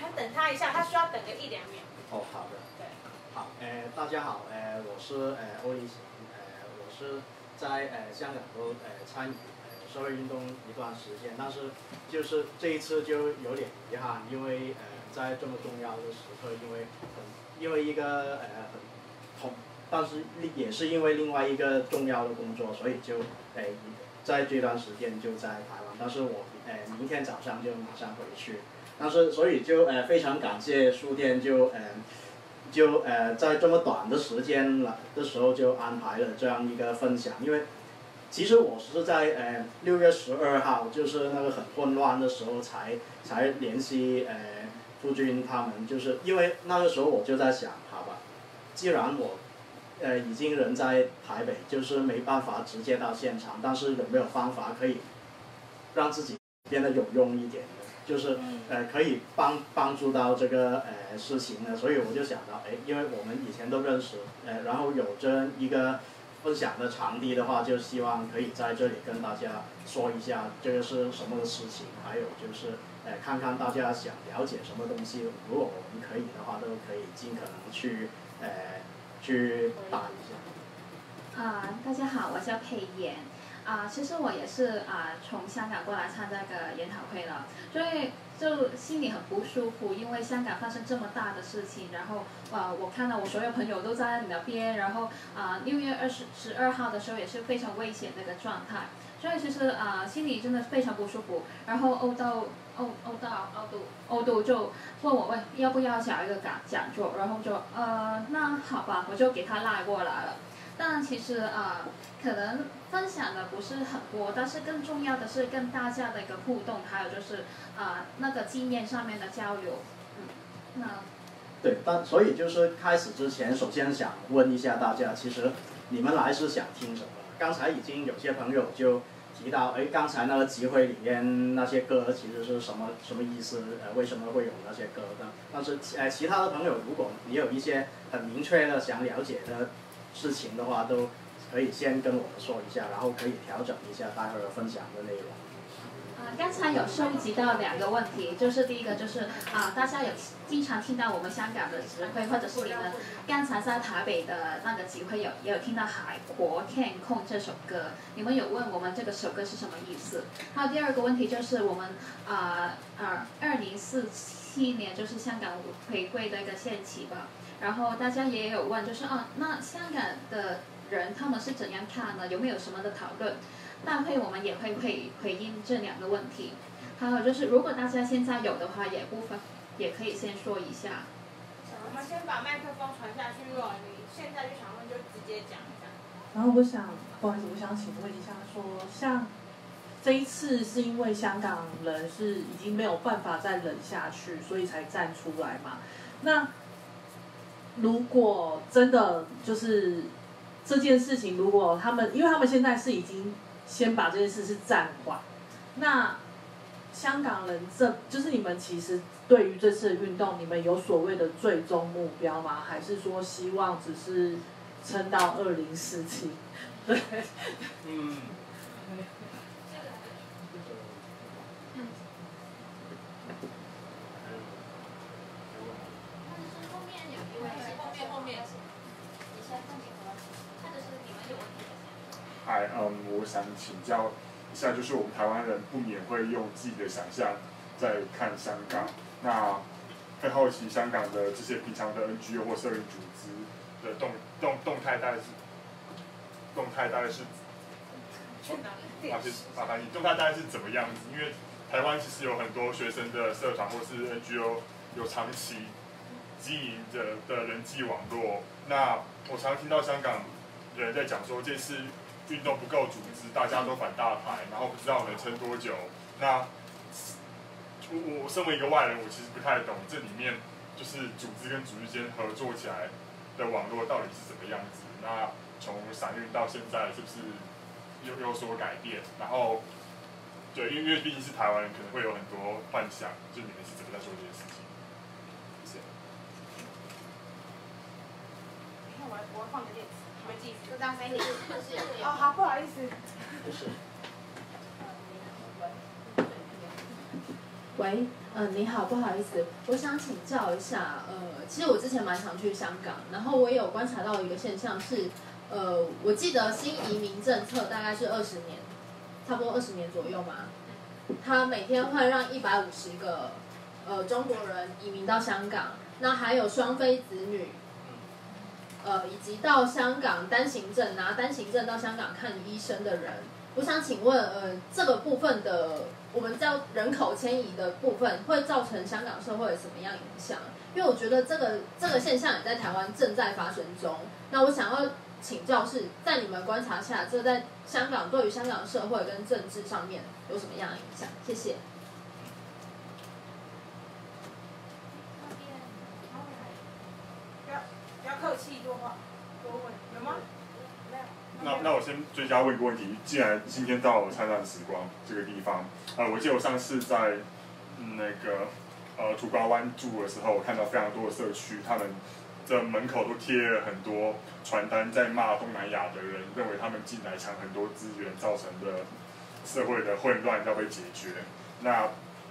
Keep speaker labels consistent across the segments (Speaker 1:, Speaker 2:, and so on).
Speaker 1: 还等他一下，他需要等个1、2秒。
Speaker 2: 哦，好的。
Speaker 1: 对。
Speaker 2: 好，大家好，我是欧立行，我是在香港都参与社会运动一段时间，但是就是这一次就有点遗憾，因为在这么重要的时刻，因为一个但是也是因为另外一个重要的工作，所以就在这段时间就在台湾，但是我明天早上就马上回去，但是所以就非常感谢书店就在这么短的时间的时候就安排了这样一个分享，因为其实我是在6月12号，就是那个很混乱的时候才联系夫君他们，就是因为那个时候我就在想，好吧，既然我已经人在台北，就是没办法直接到现场，但是有没有方法可以让自己变得有用一点的？就是可以帮助到这个事情呢，所以我就想到，因为我们以前都认识，然后有这一个分享的场地的话，就希望可以在这里跟大家说一下这个是什么的事情，还有就是看看大家想了解什么东西，如果我们可以的话，都可以尽可能去答一下。
Speaker 3: 大家好，我叫佩妍。其实我也是从香港过来参加个研讨会了，所以就心里很不舒服，因为香港发生这么大的事情，然后我看到我所有朋友都在那边，然后6月12号的时候也是非常危险的一个状态，所以其实心里真的非常不舒服。然后欧度就问我要不要找一个讲座，然后就那好吧，我就给他拉过来了。但其实可能分享的不是很多，但是更重要的是跟大家的一个互动，还有就是那个经验上面的交流。
Speaker 2: 对，所以就是开始之前，首先想问一下大家，其实你们来是想听什么？刚才已经有些朋友就提到，刚才那个集会里面那些歌其实是什么意思？为什么会有那些歌呢？但是其他的朋友，如果你有一些很明确的想了解的事情的话，都可以先跟我们说一下，然后可以调整一下待会儿分享的内容。
Speaker 3: 刚才有收集到2个问题，就是第一个就是大家有经常听到我们香港的集会，或者是你们刚才在台北的那个集会也有听到《海阔天空》这首歌，你们有问我们这个首歌是什么意思？还有第2个问题就是我们2047年就是香港回归的一个限期吧，然后大家也有问就是那香港的人他们是怎样看呢？有没有什么的讨论？大会我们也会回应这2个问题，还有就是如果大家现在有的话，也可以先说一下。
Speaker 1: 我们先把麦克风传下去，如果你现在就想问，就直接讲一下。
Speaker 4: 然后不好意思，我想请问一下，像这一次是因为香港人是已经没有办法再忍下去，所以才站出来嘛？那如果真的就是这件事情，如果因为他们现在是已经先把这件事是暂缓，那香港人就是你们其实对于这次的运动，你们有所谓的最终目标吗？还是说希望只是撑到2047？对。
Speaker 5: 嗨，我想请教一下，就是我们台湾人不免会用自己的想象在看香港，那会好奇香港的这些平常的 NGO 或社运组织的动态大概是，麻烦你动态大概是怎么样子？因为台湾其实有很多学生的社团或是 NGO 有长期经营着的人际网络，那我常听到香港人在讲说这次运动不够组织，大家都反大牌，然后不知道能撑多久。那我身为一个外人，我其实不太懂这里面就是组织跟组织间合作起来的网络到底是什么样子。那从散运到现在，是不是有所改变？然后，对，因为毕竟是台湾人，可能会有很多幻想，就你们是怎么在做这件事情？谢谢。
Speaker 1: 我放个电池。
Speaker 6: 就当飞你
Speaker 1: 好，不好意思。
Speaker 2: 不是。
Speaker 6: 喂，你好，不好意思，我想请教一下，其实我之前蛮常去香港，然后我也有观察到一个现象是，我记得新移民政策大概是20年，差不多20年左右嘛，他每天会让150个中国人移民到香港，那还有双非子女，以及到香港单行证拿单行证到香港看医生的人，我想请问，这个部分的我们叫人口迁移的部分，会造成香港社会什么样影响？因为我觉得这个现象也在台湾正在发生中。那我想要请教是在你们观察下，这在香港对于香港社会跟政治上面有什么样的影响？谢谢。
Speaker 1: 不要客气，多问，有吗？
Speaker 5: 那我先追加问一个问题，既然今天到了灿烂时光这个地方，我记得我上次在那个土瓜湾住的时候，我看到非常多的社区，他们的门口都贴了很多传单，在骂东南亚的人，认为他们进来抢很多资源，造成的社会的混乱要被解决。那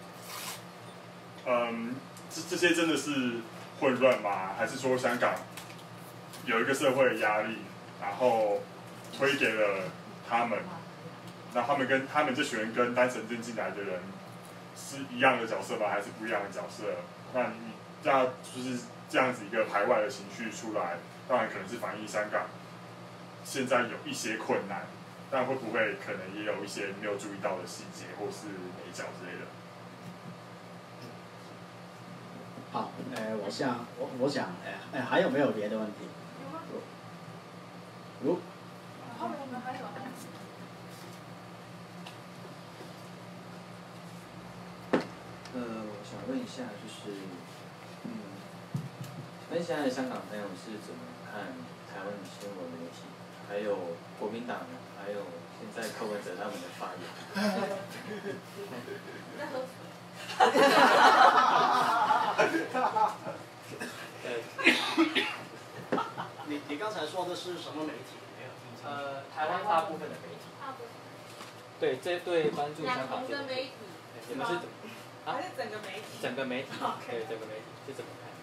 Speaker 5: 这些真的是混乱吗？还是说香港有一个社会的压力，然后推给了他们，那他们这群人跟单程证进来的人是一样的角色吗？还是不一样的角色？那你就是这样子一个排外的情绪出来，当然可能是反映香港现在有一些困难，但会不会可能也有一些没有注意到的细节或是美角之类的？
Speaker 2: 好，我想，还有没有别的问题？如
Speaker 1: 后面我们还有。
Speaker 7: 我想问一下，就是，那现在的香港朋友是怎么看台湾的新闻媒体，还有国民党，还有现在柯文哲他们的发言？
Speaker 1: 在喝水。
Speaker 2: 你刚才说的是什么媒体？没有听清。
Speaker 7: 台湾大部分的媒体。对，这对关注香港
Speaker 1: 的媒体。
Speaker 7: 你们是怎么？
Speaker 1: 还是整个媒体？
Speaker 7: 整个媒体，对，整个媒体是怎么看？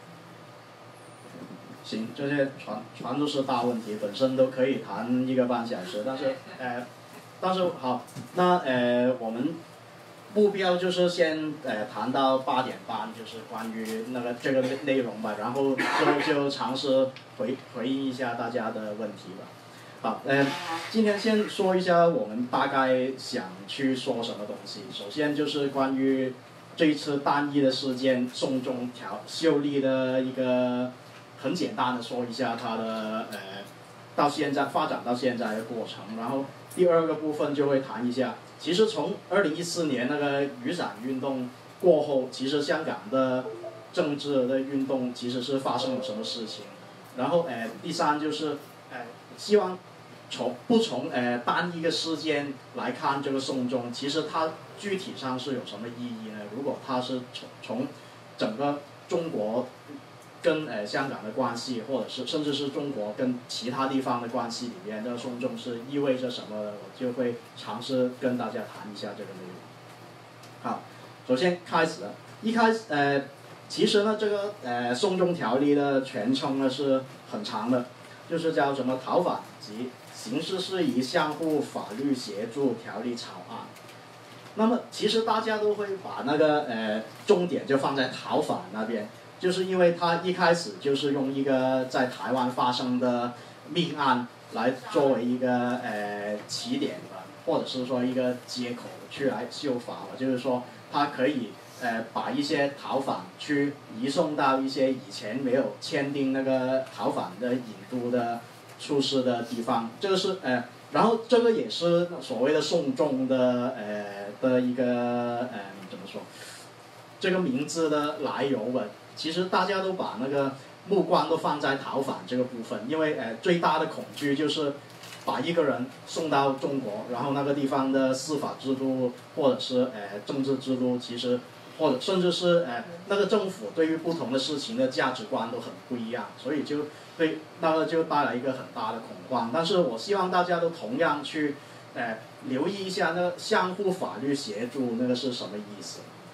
Speaker 2: 行，这些全都是大问题，本身都可以谈1个半小时，但是好，那我们目标就是先谈到8点半，就是关于这个内容吧，然后就尝试回应一下大家的问题吧。好，今天先说一下我们大概想去说什么东西。首先就是关于这一次单一的事件送中修例的一个很简单的说一下它的到现在发展到现在的过程。然后第2个部分就会谈一下，其实从2014年那个雨伞运动过后，其实香港的政治的运动其实是发生了什么事情。然后第3就是希望不从单一个事件来看这个送中，其实它具体上是有什么意义呢？如果它是从整个中国跟香港的关系，或者是甚至是中国跟其他地方的关系里面，这个送中是意味着什么的，我就会尝试跟大家谈一下这个内容。好，首先开始了，其实呢，这个送中条例的全称呢是很长的，就是叫什么逃犯及刑事事宜相互法律协助条例草案。那么其实大家都会把那个重点就放在逃犯那边，就是因为他一开始就是用一个在台湾发生的命案来作为一个起点吧，或者是说一个接口去来修法吧，就是说他可以把一些逃犯去移送到一些以前没有签订那个逃犯的引渡的出事的地方，这个是然后这个也是所谓的送中的一个怎么说，这个名字的来由吧。其实大家都把那个目光都放在逃犯这个部分，因为最大的恐惧就是把一个人送到中国，然后那个地方的司法制度或者是政治制度，其实或者甚至是那个政府对于不同的事情的价值观都很不一样，所以就对那个就带来一个很大的恐慌。但是我希望大家都同样去留意一下那个相互法律协助那个是什么意思。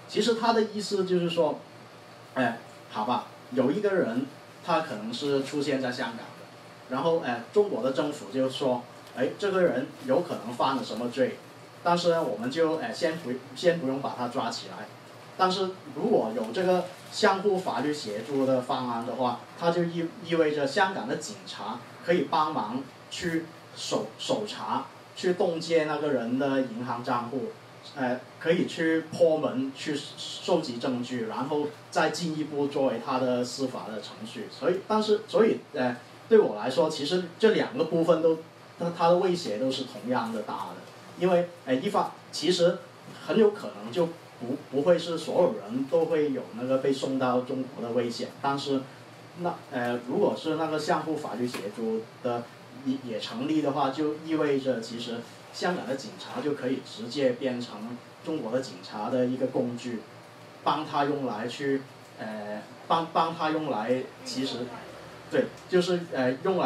Speaker 2: 其实他的意思就是说，好吧，有一个人他可能是出现在香港的，然后中国的政府就说，这个人有可能犯了什么罪，但是呢我们就先不用把他抓起来，但是如果有这个相互法律协助的方案的话，它就意味着香港的警察可以帮忙去搜查，去冻结那个人的银行账户，可以去破门去收集证据，然后再进一步作为他的司法的程序。所以对我来说，其实这两个部分都它的威胁都是同样的大的，因为其实很有可能就不会是所有人都会有那个被送到中国的危险，但是如果是那个相互法律协助的也成立的话，就意味着其实香港的警察就可以直接变成中国的警察的一个工具，帮他用来去帮他用来其实对，就是用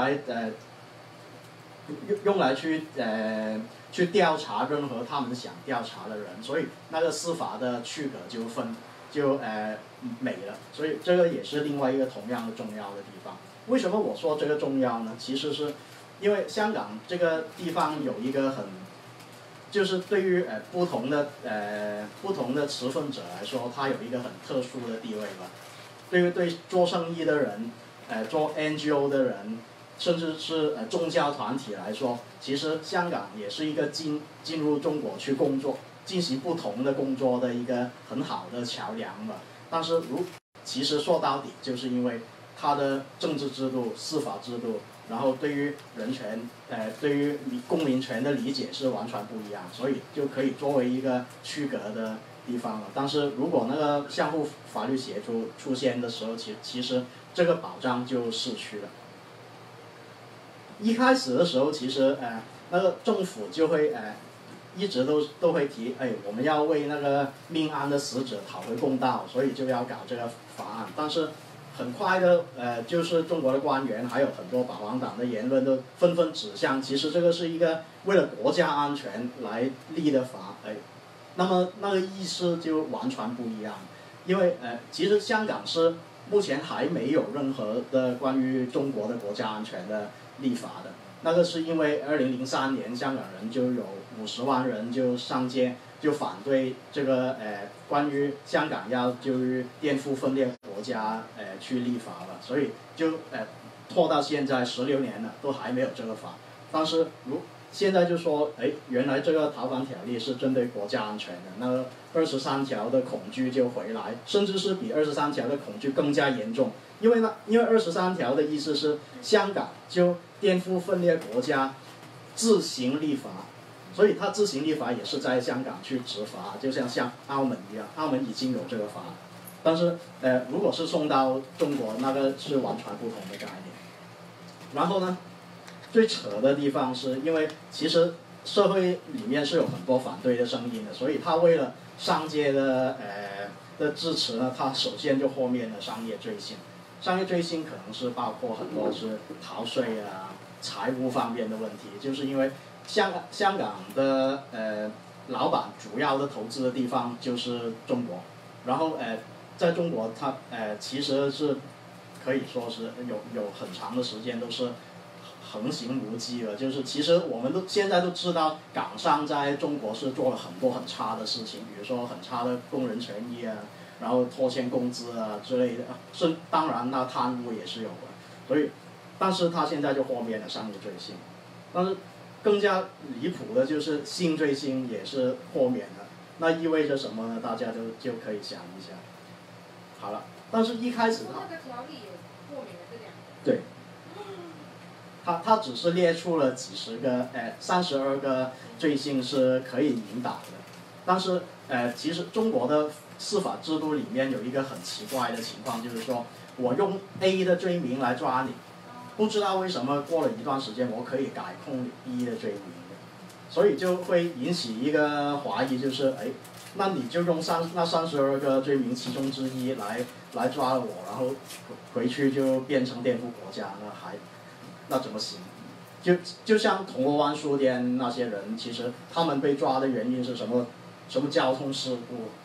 Speaker 2: 来去调查任何他们想调查的人，所以那个司法的区隔就没了，所以这个也是另外一个同样的重要的地方。为什么我说这个重要呢？其实是因为香港这个地方有一个就是对于不同的持份者来说，它有一个很特殊的地位吧。对做生意的人，做 NGO 的人，甚至是宗教团体来说，其实香港也是一个进入中国去工作、进行不同的工作的一个很好的桥梁吧。但是其实说到底，就是因为它的政治制度、司法制度，然后对于人权、对于公民权的理解是完全不一样，所以就可以作为一个区隔的地方了。但是如果那个相互法律协助出现的时候，其实这个保障就失去了。一开始的时候，其实那个政府就会一直都会提，我们要为那个命案的死者讨回公道，所以就要搞这个法案。但是很快的，就是中国的官员还有很多保皇党的言论都纷纷指向，其实这个是一个为了国家安全来立的法，那么那个意思就完全不一样。因为其实香港是目前还没有任何的关于中国的国家安全的立法的。那个是因为2003年香港人就有50万人就上街，就反对这个关于香港要就是颠覆分裂国家去立法了，所以就拖到现在16年了，都还没有这个法。但是现在就说，原来这个逃犯条例是针对国家安全的，那23条的恐惧就回来，甚至是比23条的恐惧更加严重。因为23条的意思是香港就颠覆分裂国家，自行立法，所以他自行立法也是在香港去执法，就像澳门一样，澳门已经有这个法，但是如果是送到中国，那个是完全不同的概念。然后呢，最扯的地方是因为其实社会里面是有很多反对的声音的，所以他为了上街的支持呢，他首先就豁免了商业罪行。商业罪行可能是包括很多是逃税啊、财务方面的问题，就是因为香港的老板主要的投资的地方就是中国，然后在中国它其实是可以说是有很长的时间都是横行无忌了，就是其实我们现在都知道港商在中国是做了很多很差的事情，比如说很差的工人权益啊，然后拖欠工资啊之类的，当然那贪污也是有的，所以但是他现在就豁免了商业罪行，但是更加离谱的就是性罪行也是豁免了，那意味着什么呢？大家就可以想一下。好了，但是一开始
Speaker 1: 那个条例也豁免了这两个。
Speaker 2: 对。他只是列出了几十个32个罪行是可以引导的，但是其实中国的司法制度里面有一个很奇怪的情况，就是说我用 A 的罪名来抓你，不知道为什么过了一段时间我可以改控你 B 的罪名的，所以就会引起一个怀疑，就是那你就用那32个罪名其中之一来抓了我，然后回去就变成颠覆国家，那怎么行？就像铜锣湾书店那些人，其实他们被抓的原因是什么？什么交通事故？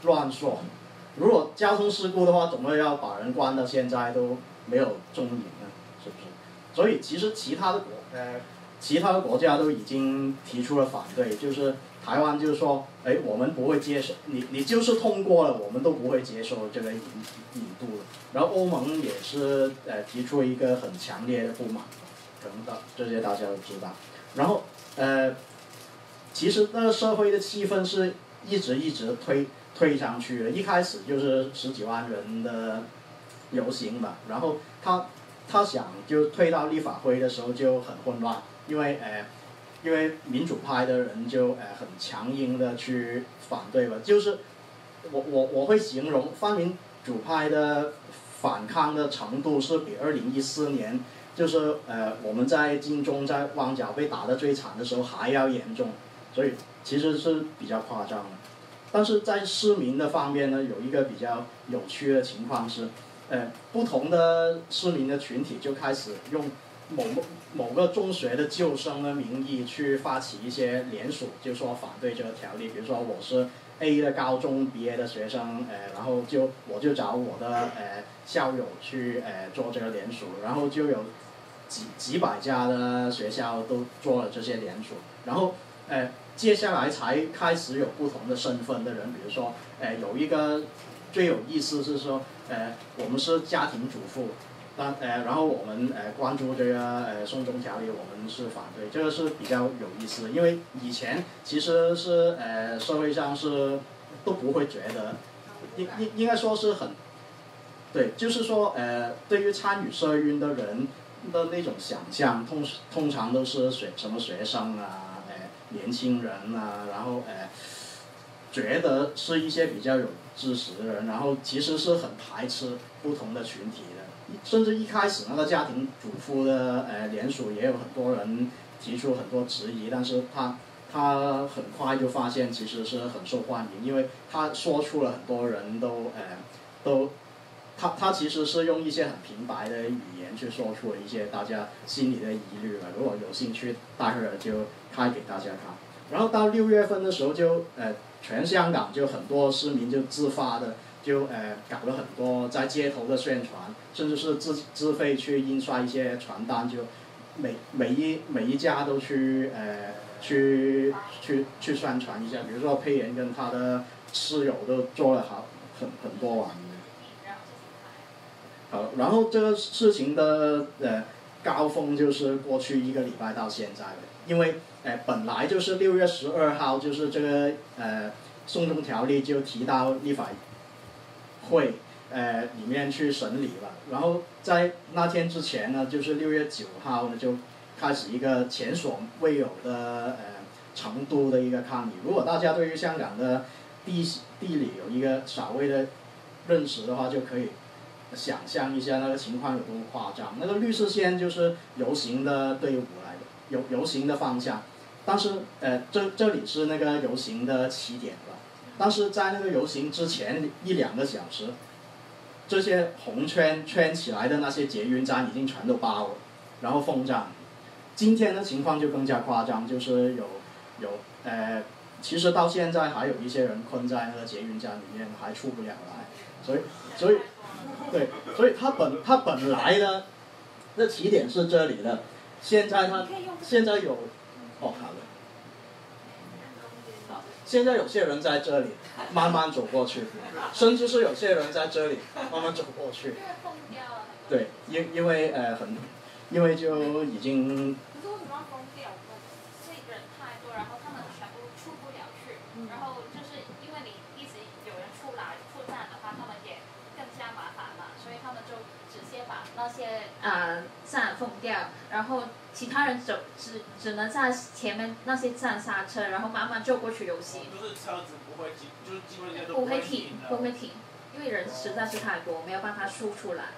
Speaker 2: 乱说。如果交通事故的话，总会要把人关到现在都没有踪影呢，是不是？所以其实其他的国家都已经提出了反对，就是台湾就是说，哎，我们不会接受你就是通过了，我们都不会接受这个引渡的。然后欧盟也是提出一个很强烈的不满，可能这些大家都知道。然后其实那个社会的气氛是一直推上去的，一开始就是10几万人的游行吧，然后他想就推到立法会的时候就很混乱，因为民主派的人就很强硬的去反对吧，就是我会形容泛民主派的反抗的程度是比2014年就是我们在金钟在旺角被打得最惨的时候还要严重，所以其实是比较夸张的。但是在市民的方面呢，有一个比较有趣的情况是，不同的市民的群体就开始用某个中学的旧生的名义去发起一些联署，就说反对这个条例。比如说我是 A 的高中毕业的学生，然后我就找我的校友去做这个联署，然后就有几百家的学校都做了这些联署，然后接下来才开始有不同的身份的人，比如说有一个最有意思是说我们是家庭主妇。然后我们关注这个送中条例，我们是反对，这个是比较有意思的，因为以前其实是社会上是都不会觉得，应该说是很，对，就是说对于参与社运的人的那种想象，通常都是什么学生啊，年轻人啊，然后觉得是一些比较有知识的人，然后其实是很排斥不同的群体的。甚至一开始那个家庭主妇的联署也有很多人提出很多质疑，但是他很快就发现其实是很受欢迎，因为他说出了很多人他其实是用一些很平白的语言去说出了一些大家心里的疑虑了。如果有兴趣，待会儿就开给大家看。然后到6月份的时候就全香港就很多市民就自发的。就搞了很多在街头的宣传，甚至是自费去印刷一些传单，就每一家都去宣传一下。比如说佩妍跟他的室友都做了很多碗。好，然后这个事情的高峰就是过去1个礼拜到现在了，因为本来就是6月12号就是这个送中条例就提到立法会里面去审理了，然后在那天之前呢，就是6月9号呢就开始一个前所未有的程度的一个抗议。如果大家对于香港的地理有一个稍微的认识的话，就可以想象一下那个情况有多夸张。那个绿色线就是游行的队伍来的，游行的方向，但是这里是那个游行的起点了。但是在那个游行之前1-2个小时，这些红圈起来的那些捷运站已经全都包了，然后封站。今天的情况就更加夸张，就是其实到现在还有一些人困在那个捷运站里面还出不了来，所以他本来呢，那起点是这里的，现在有好的。现在有些人在这里慢慢走过去，甚至是有些人在这里慢慢走过去。对，因为就已经。
Speaker 1: 可是为什么要封掉？是人太多，然后他们全部出不了去，然后就是因为你一直有人出站的话，他们也更加麻烦嘛，所以他们就直接把那些站封掉，然后其他人只能在前面那些站刹车，然后慢慢就过去游行。
Speaker 8: 就是车子不会停，就是基本上都
Speaker 1: 不会停，因为人实在是太多，没有办法输出来。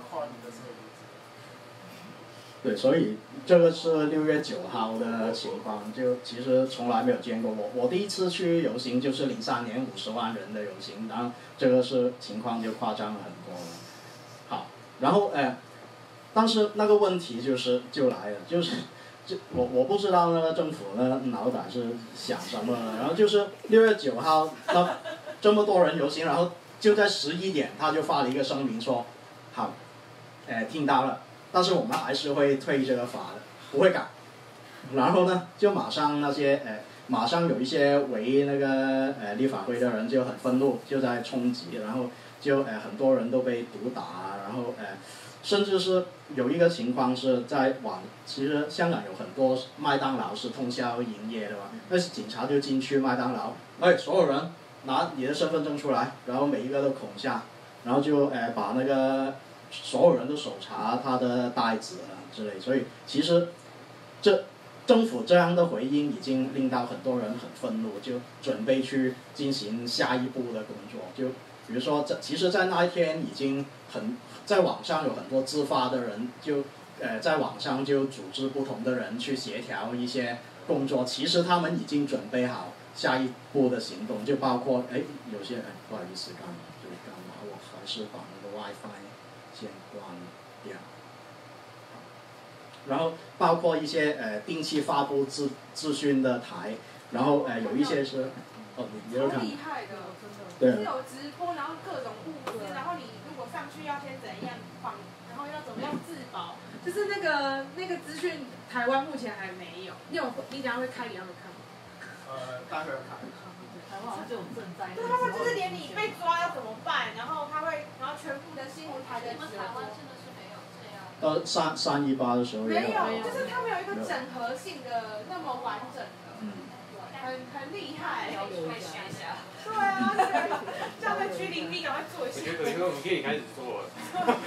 Speaker 2: 对，所以这个是6月9号的情况，就其实从来没有见过。我第一次去游行就是03年50万人的游行，然后这个情况就夸张了很多了。好，然后但是那个问题就来了，我不知道那个政府的脑袋是想什么，然后就是6月9号， 这么多人游行，然后就在11点他就发了一个声明说，好，听到了，但是我们还是会退这个法的，不会改。然后呢，就马上马上有一些围那个立法会的人就很愤怒，就在冲击，然后就很多人都被毒打，然后甚至是有一个情况是其实香港有很多麦当劳是通宵营业的嘛，那是警察就进去麦当劳，所有人拿你的身份证出来，然后每一个都孔下，然后就把那个所有人都搜查他的袋子之类，所以其实政府这样的回应已经令到很多人很愤怒，就准备去进行下一步的工作。就比如说，其实，在那一天已经在网上有很多自发的人，就在网上就组织不同的人去协调一些工作。其实他们已经准备好下一步的行动，就包括有些不好意思，干嘛我还是把那个 WiFi 先关掉。然后包括一些定期发布资讯的台，然后有一些是你有看，
Speaker 9: 好厉害的，
Speaker 2: 对，
Speaker 9: 是有直播，然后各种物资，然后你如果上去要先怎样放，然后要怎么样自保，就是那个资讯，台湾目前还没有。你等下会开给他们看吗？
Speaker 8: 大概看。
Speaker 4: 台湾好像这种赈灾。
Speaker 9: 对，他们就是连你被抓要怎么办，然后全部的新闻台的直播。
Speaker 2: 318的时候
Speaker 9: 没有，就是他们有一个整合性的那么完整的，很厉害。对啊，这样在居零币赶快做一下。
Speaker 8: 我觉得我们可以开始做了。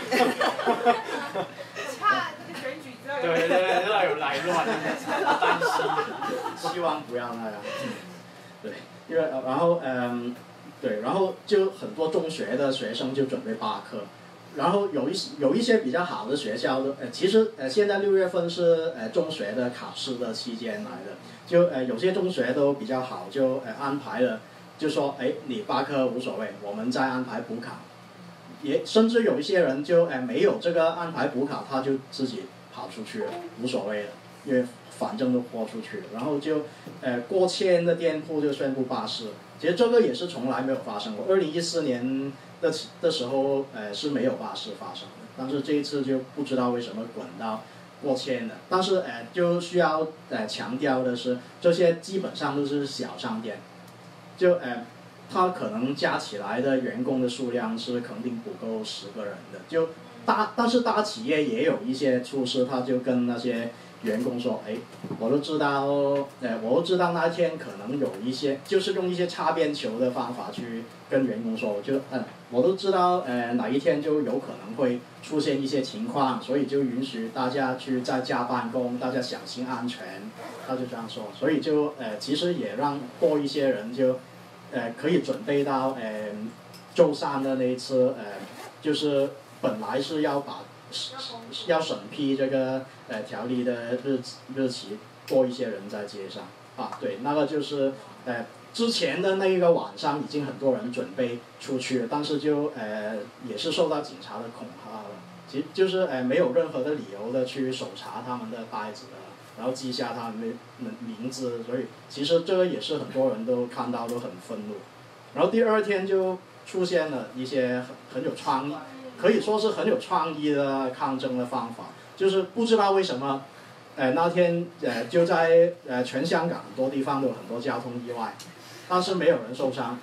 Speaker 9: 怕这个选举之后
Speaker 8: 对，要有来乱，担
Speaker 2: 心。希望不要那样。对，因为然后对，然后就很多中学的学生就准备罢课。然后有一些比较好的学校的其实现在6月份是中学的考试的期间来的，就有些中学都比较好，就安排了，就说你罢课无所谓，我们再安排补考，也甚至有一些人就没有这个安排补考，他就自己跑出去了，无所谓了，因为反正都豁出去了，然后就过千的店铺就宣布罢市，其实这个也是从来没有发生过，2014年。的时候是没有罢市发生的，但是这一次就不知道为什么滚到过千了。但是就需要强调的是，这些基本上都是小商店，就它可能加起来的员工的数量是肯定不够10个人的。就但是大企业也有一些厨师，他就跟那些员工说，我都知道那天可能有一些就是用一些擦边球的方法去跟员工说，我都知道哪一天就有可能会出现一些情况，所以就允许大家去在家办公，大家小心安全，他就这样说，所以就其实也让多一些人就可以准备到周3的那一次就是本来是要审批这个条例的日期，多一些人在街上对，那个就是之前的那一个晚上已经很多人准备出去了，但是就也是受到警察的恐吓了，其实就是没有任何的理由的去搜查他们的袋子然后记下他们的名字，所以其实这个也是很多人都看到都很愤怒。然后第二天就出现了一些很有创意，可以说是很有创意的抗争的方法，就是不知道为什么那天就在全香港很多地方都有很多交通意外，但是没有人受伤，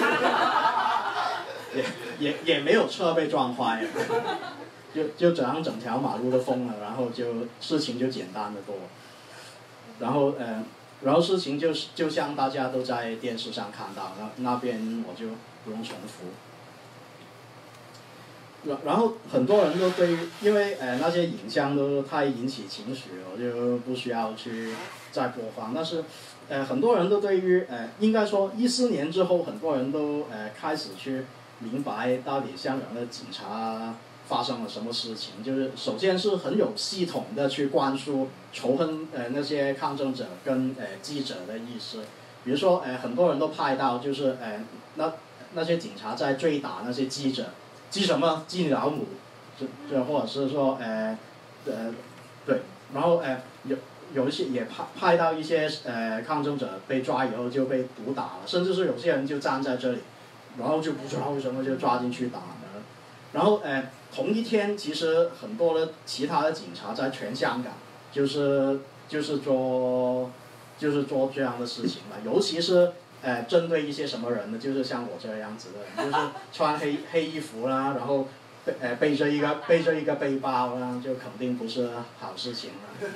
Speaker 2: 也没有车被撞坏了，就这样整条马路都封了，然后事情就简单的多，然后事情就像大家都在电视上看到，那边我就不用重复。然后很多人都对于，因为那些影像都太引起情绪了，我就不需要去再播放。但是很多人都对于应该说14年之后，很多人都开始去明白到底香港的警察发生了什么事情。就是首先是很有系统的去灌输仇恨那些抗争者跟记者的意识。比如说很多人都拍到就是那些警察在追打那些记者。记什么？记你老母，或者是说对，然后有一些也拍到一些抗争者被抓以后就被毒打了，甚至是有些人就站在这里， 然后就不知道为什么就抓进去打了。然后同一天其实很多的其他的警察在全香港就是做这样的事情了，尤其是针对一些什么人呢？就是像我这样子的人，就是穿黑衣服啦，然后背着一个背包啦，就肯定不是好事情了。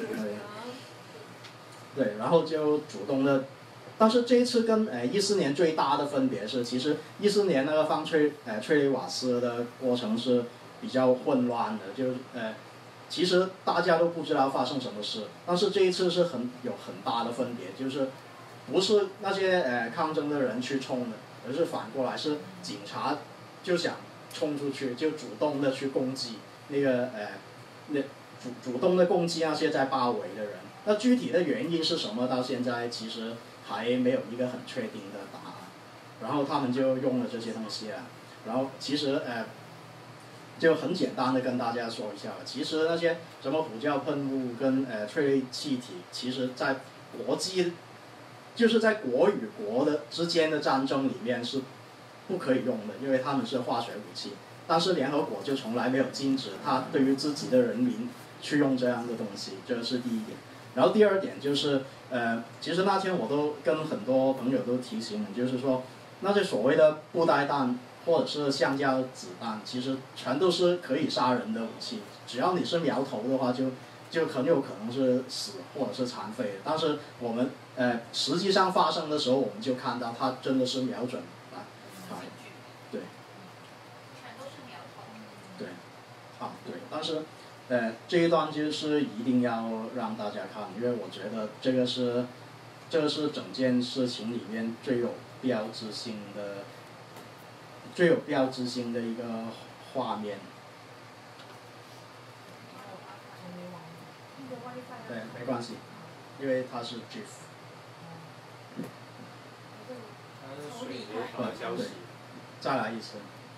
Speaker 2: 对，然后就主动的，但是这一次跟14年最大的分别是，其实14年那个放催泪瓦斯的过程是比较混乱的，就其实大家都不知道发生什么事，但是这一次是有很大的分别，就是不是那些抗争的人去冲的，而是反过来是警察就想冲出去，就主动的去攻击那个主动的攻击那些在包围的人。那具体的原因是什么？到现在其实还没有一个很确定的答案。然后他们就用了这些东西啊，然后其实就很简单的跟大家说一下，其实那些什么胡椒喷雾跟催泪气体，其实在国际，就是在国与国的之间的战争里面是不可以用的，因为他们是化学武器。但是联合国就从来没有禁止他对于自己的人民去用这样的东西，这是第一点。然后第二点就是其实那天我都跟很多朋友都提醒了，就是说那些所谓的布袋弹或者是橡胶子弹，其实全都是可以杀人的武器，只要你是苗头的话就很有可能是死或者是残废的。但是我们实际上发生的时候，我们就看到它真的是瞄准来，对，
Speaker 1: 全都是苗头。
Speaker 2: 对，对，但是这一段就是一定要让大家看，因为我觉得这个是整件事情里面最有标志性的一个画面。对，没关系，因为它是 GIF。对，再来一次。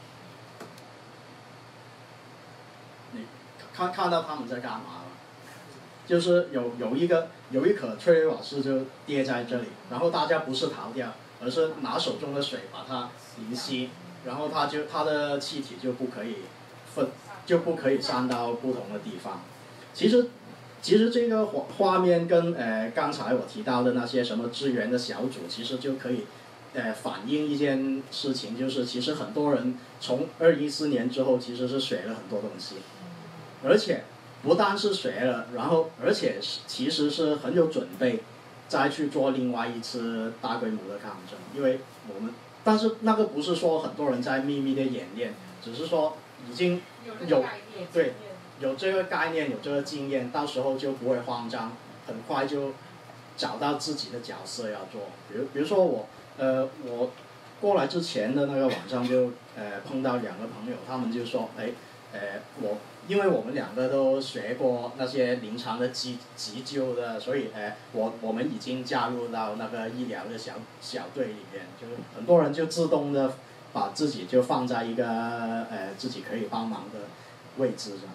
Speaker 2: 你看到他们在干嘛了？就是有一颗催泪瓦斯就跌在这里，然后大家不是逃掉，而是拿手中的水把它淋熄，然后它的气体就不可以散到不同的地方。其实这个画面跟刚才我提到的那些什么支援的小组，其实就可以反映一件事情，就是其实很多人从2014年之后其实是学了很多东西，而且不但是学了，然后而且其实是很有准备再去做另外一次大规模的抗争，因为但是那个不是说很多人在秘密的演练，只是说已经有这个概念，有这个经验，到时候就不会慌张，很快就找到自己的角色要做。比如说我过来之前的那个晚上就碰到2个朋友，他们就说因为我们2个都学过那些临床的急救的，所以我们已经加入到那个医疗的小队里面，就是很多人就自动的把自己就放在一个自己可以帮忙的位置上。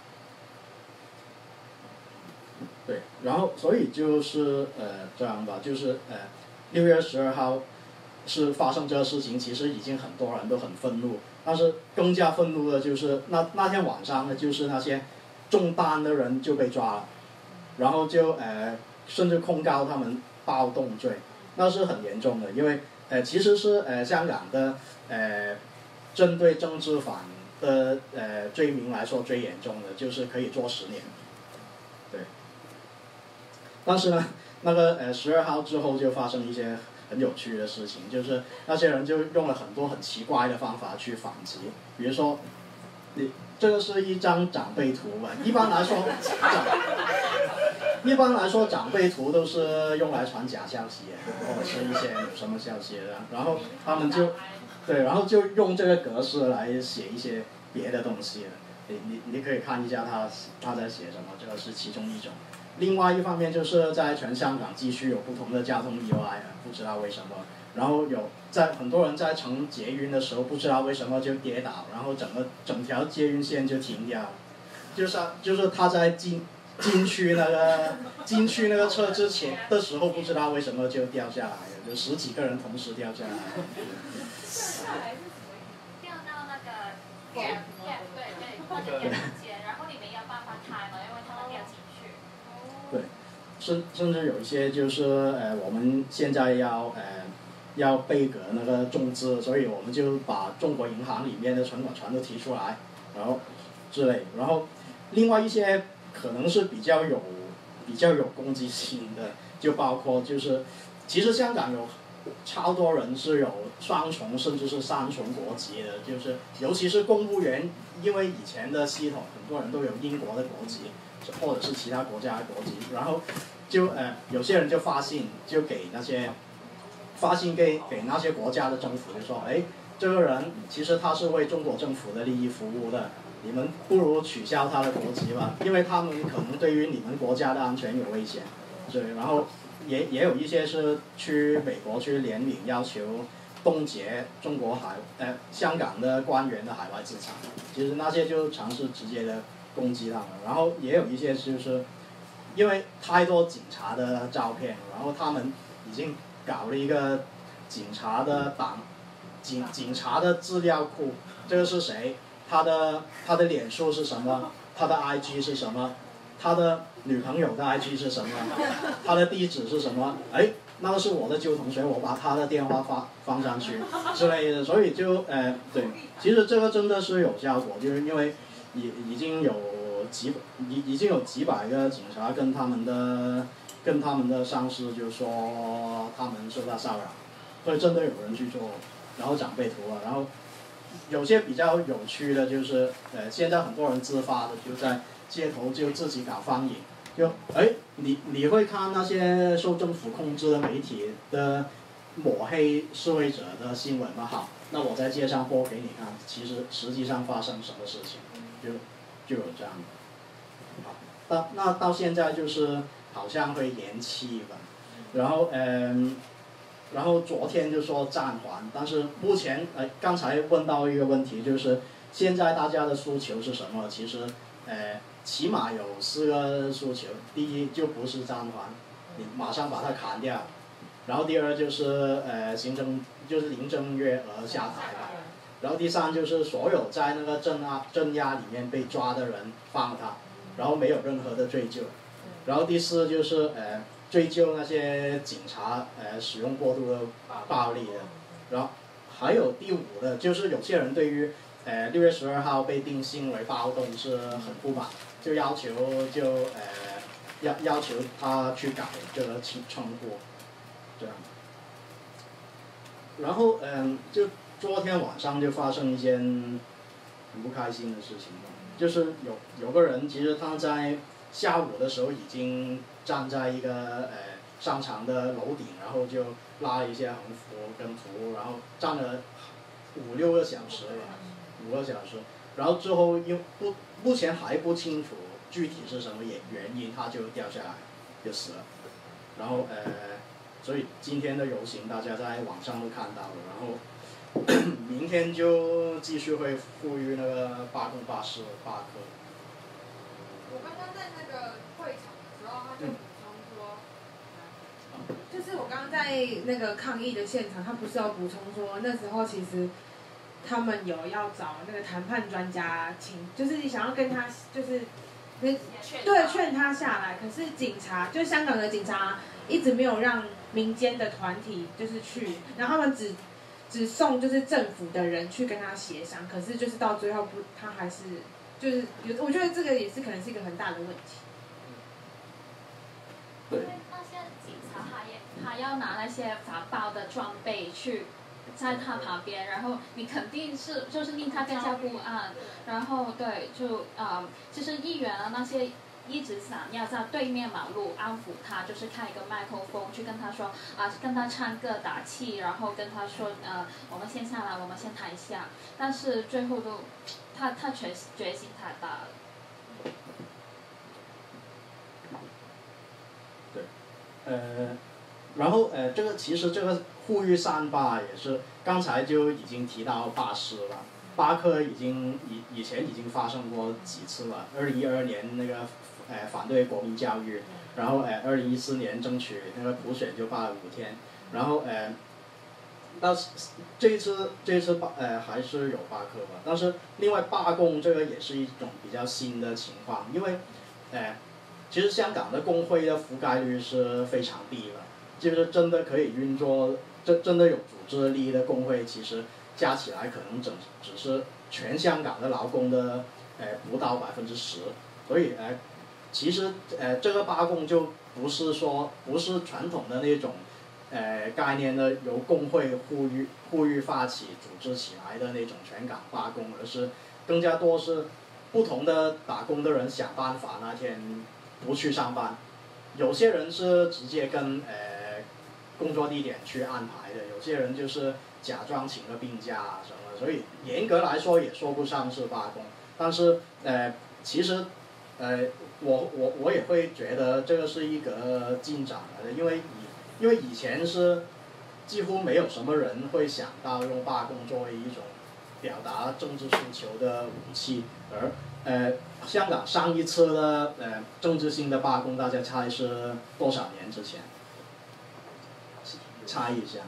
Speaker 2: 对，然后所以就是这样吧，就是6月12号是发生这个事情，其实已经很多人都很愤怒，但是更加愤怒的就是那天晚上呢，就是那些中弹的人就被抓了，然后就甚至控告他们暴动罪，那是很严重的，因为其实是香港的针对政治犯的罪名来说最严重的，就是可以坐10年。对。但是呢，那个12号之后就发生一些很有趣的事情，就是那些人就用了很多很奇怪的方法去反击，比如说，这个是一张长辈图吧，一般来说长辈图都是用来传假消息或者是一些什么消息的，然后他们然后就用这个格式来写一些别的东西。你可以看一下他在写什么，这个是其中一种。另外一方面就是在全香港继续有不同的交通意外，不知道为什么，然后很多人在乘捷运的时候不知道为什么就跌倒，然后整条捷运线就停掉，就是他在进去那个车之前的时候不知道为什么就掉下来了，就10几个人同时掉下来。 甚至有一些就是我们现在要备革那个中资，所以我们就把中国银行里面的存款全都提出来，然后之类，然后另外一些可能是比较有攻击性的，就包括就是其实香港有超多人是有双重甚至是三重国籍的，就是尤其是公务员，因为以前的系统很多人都有英国的国籍或者是其他国家的国籍，然后就有些人就发信给那些国家的政府，就说这个人其实他是为中国政府的利益服务的，你们不如取消他的国籍吧，因为他们可能对于你们国家的安全有危险。对，然后也有一些是去美国去联名要求冻结香港的官员的海外资产，其实那些就尝试直接的攻击他们。然后也有一些就是因为太多警察的照片，然后他们已经搞了一个警察的警察的资料库，这个是谁？他的脸书是什么？他的 IG 是什么？他的女朋友的 IG 是什么？他的地址是什么？那个是我的旧同学，我把他的电话放上去之类的，所以就对，其实这个真的是有效果，就是因为已经有几百个警察跟他们的上司就说他们受到骚扰，所以真的有人去做，然后长辈图了，然后有些比较有趣的就是现在很多人自发的就在街头就自己搞翻译，就你会看那些受政府控制的媒体的抹黑示威者的新闻吗？好，那我在街上播给你看，实际上发生什么事情，就有这样的。好，那到现在就是好像会延期吧，然后昨天就说暂缓，但是目前刚才问到一个问题，就是现在大家的诉求是什么？其实起码有4个诉求。第一就不是暂缓，你马上把它砍掉。然后第二就是林郑月娥下台吧。然后第三就是所有在那个镇压里面被抓的人放了他，然后没有任何的追究。然后第四就是追究那些警察使用过度的暴力的。然后还有第5的就是有些人对于6月12号被定性为暴动是很不满，就要求他去改这个称呼，这样。然后就昨天晚上就发生一件很不开心的事情，就是有个人其实他在下午的时候已经站在一个商场的楼顶，然后就拉一些横幅跟图，然后站了5-6个小时了，5个小时，然后之后目前还不清楚具体是什么原因，他就掉下来就死了。然后所以今天的游行大家在网上都看到了，然后明天就继续会呼吁那个罢工罢市罢课。
Speaker 9: 我刚刚在那个会场的时候，他就补充说，就是我刚刚在那个抗议的现场，他不是有补充说，那时候其实他们有要找那个谈判专家，就是你想要跟他就是劝他下来，可是就是香港的警察一直没有让民间的团体就是去，然后他们只送就是政府的人去跟他协商，可是就是到最后他还是就是我觉得这个也是可能是一个很大的问题。
Speaker 3: 因为那些警察还要拿那些防暴的装备去在他旁边，然后你肯定是就是令他更加不安，然后对就是议员啊那些一直想要在对面马路安抚他，就是开一个麦克风去跟他说跟他唱歌打气，然后跟他说我们先下来，我们先谈一下，但是最后都他决心太大了。
Speaker 2: 对，然后其实这个呼吁3罢也是刚才就已经提到罢市了，罢课以前已经发生过几次了。2012年那个反对国民教育，然后2014年争取那个普选就罢了5天，然后但是这一次还是有罢课吧，但是另外罢工这个也是一种比较新的情况，因为其实香港的工会的覆盖率是非常低的，就是真的可以运作，真的有组织力的工会，其实加起来可能只是全香港的劳工的不到10%，所以其实这个罢工就不是传统的那种概念的由工会呼吁发起组织起来的那种全港罢工，而是更加多是不同的打工的人想办法那天不去上班，有些人是直接跟工作地点去安排的，有些人就是假装请个病假啊什么的，所以严格来说也说不上是罢工，但是其实我也会觉得这个是一个进展的，因为以前是几乎没有什么人会想到用罢工作为一种表达政治诉求的武器，而香港上一次的政治性的罢工，大家猜是多少年之前？猜一下。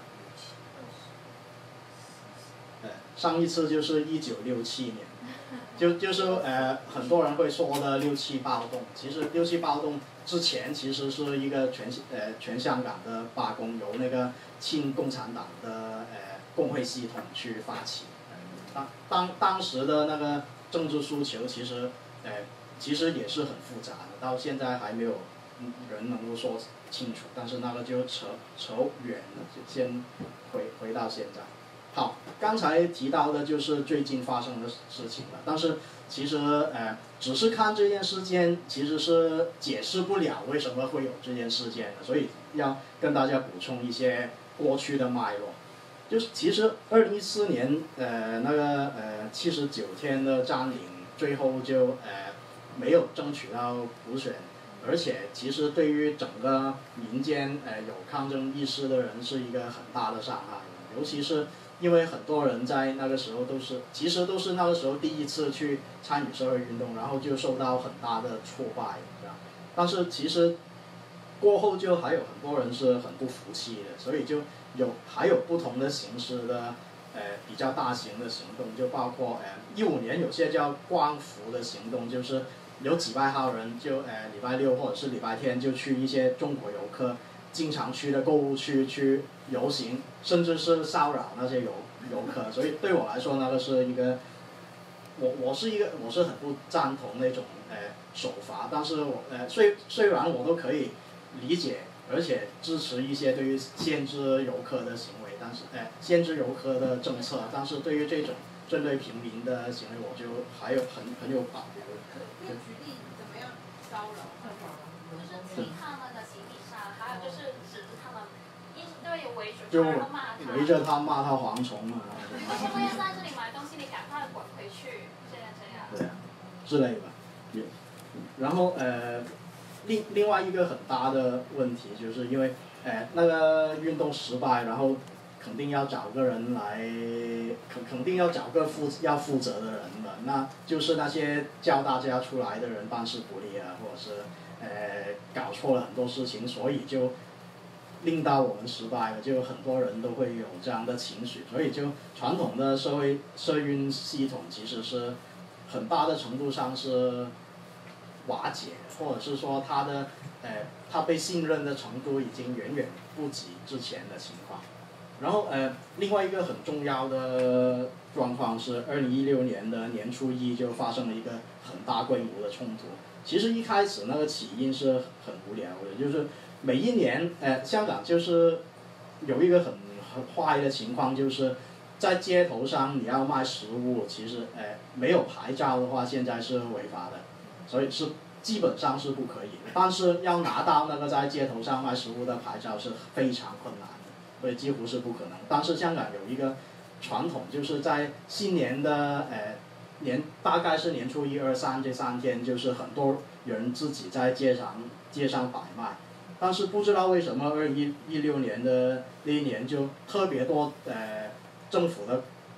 Speaker 2: 上一次就是1967年，就是很多人会说的六七暴动，其实六七暴动之前其实是一个全香港的罢工，由那个亲共产党的工会系统去发起。当时的那个政治诉求其实也是很复杂的，到现在还没有人能够说清楚，但是那个就扯远了，就先回到现在。好，刚才提到的就是最近发生的事情了，但是其实只是看这件事件，其实是解释不了为什么会有这件事件的，所以要跟大家补充一些过去的脉络。就是其实2014年那个79天的占领，最后就没有争取到普选，而且其实对于整个民间有抗争意识的人是一个很大的伤害，尤其是因为很多人在那个时候其实都是那个时候第一次去参与社会运动，然后就受到很大的挫败，这样。但是其实过后就还有很多人是很不服气的，所以就还有不同的形式的比较大型的行动，就包括15年有些叫光复的行动，就是有几百号人就礼拜六或者是礼拜天就去一些中国游客经常去的购物区去游行，甚至是骚扰那些游客，所以对我来说那个是一个我是很不赞同那种手法，但是虽然我都可以理解，而且支持一些对于限制游客的行为，但是限制游客的政策，但是对于这种针对平民的行为，我就还有很有保留。
Speaker 9: 可以举例怎么样骚扰？
Speaker 1: 就是抵抗那个行李箱，还有就是指着他们，一对围着
Speaker 2: 就
Speaker 1: 他，然后骂他。
Speaker 2: 围着他骂他蝗虫啊，
Speaker 1: 为什么要在这里买东西？你赶快滚回去，这样。
Speaker 2: 对啊，之类的。然后另外一个很大的问题就是因为那个运动失败，然后肯定要找个人来，肯定要找个要负责的人了，那就是那些叫大家出来的人办事不力啊，或者是搞错了很多事情，所以就令到我们失败了，就很多人都会有这样的情绪，所以就传统的社运系统其实是很大的程度上是瓦解，或者是说他被信任的程度已经远远不及之前的情况。然后另外一个很重要的状况是2016年的年初一就发生了一个很大规模的冲突。其实一开始那个起因是很无聊的，就是每一年香港就是有一个很坏的情况，就是在街头上你要卖食物，其实没有牌照的话现在是违法的，所以是基本上是不可以的。但是要拿到那个在街头上卖食物的牌照是非常困难的，所以几乎是不可能。但是香港有一个传统，就是在新年的大概是年初1、2、3这3天，就是很多人自己在街上摆卖。但是不知道为什么2016年的那一年就特别多政府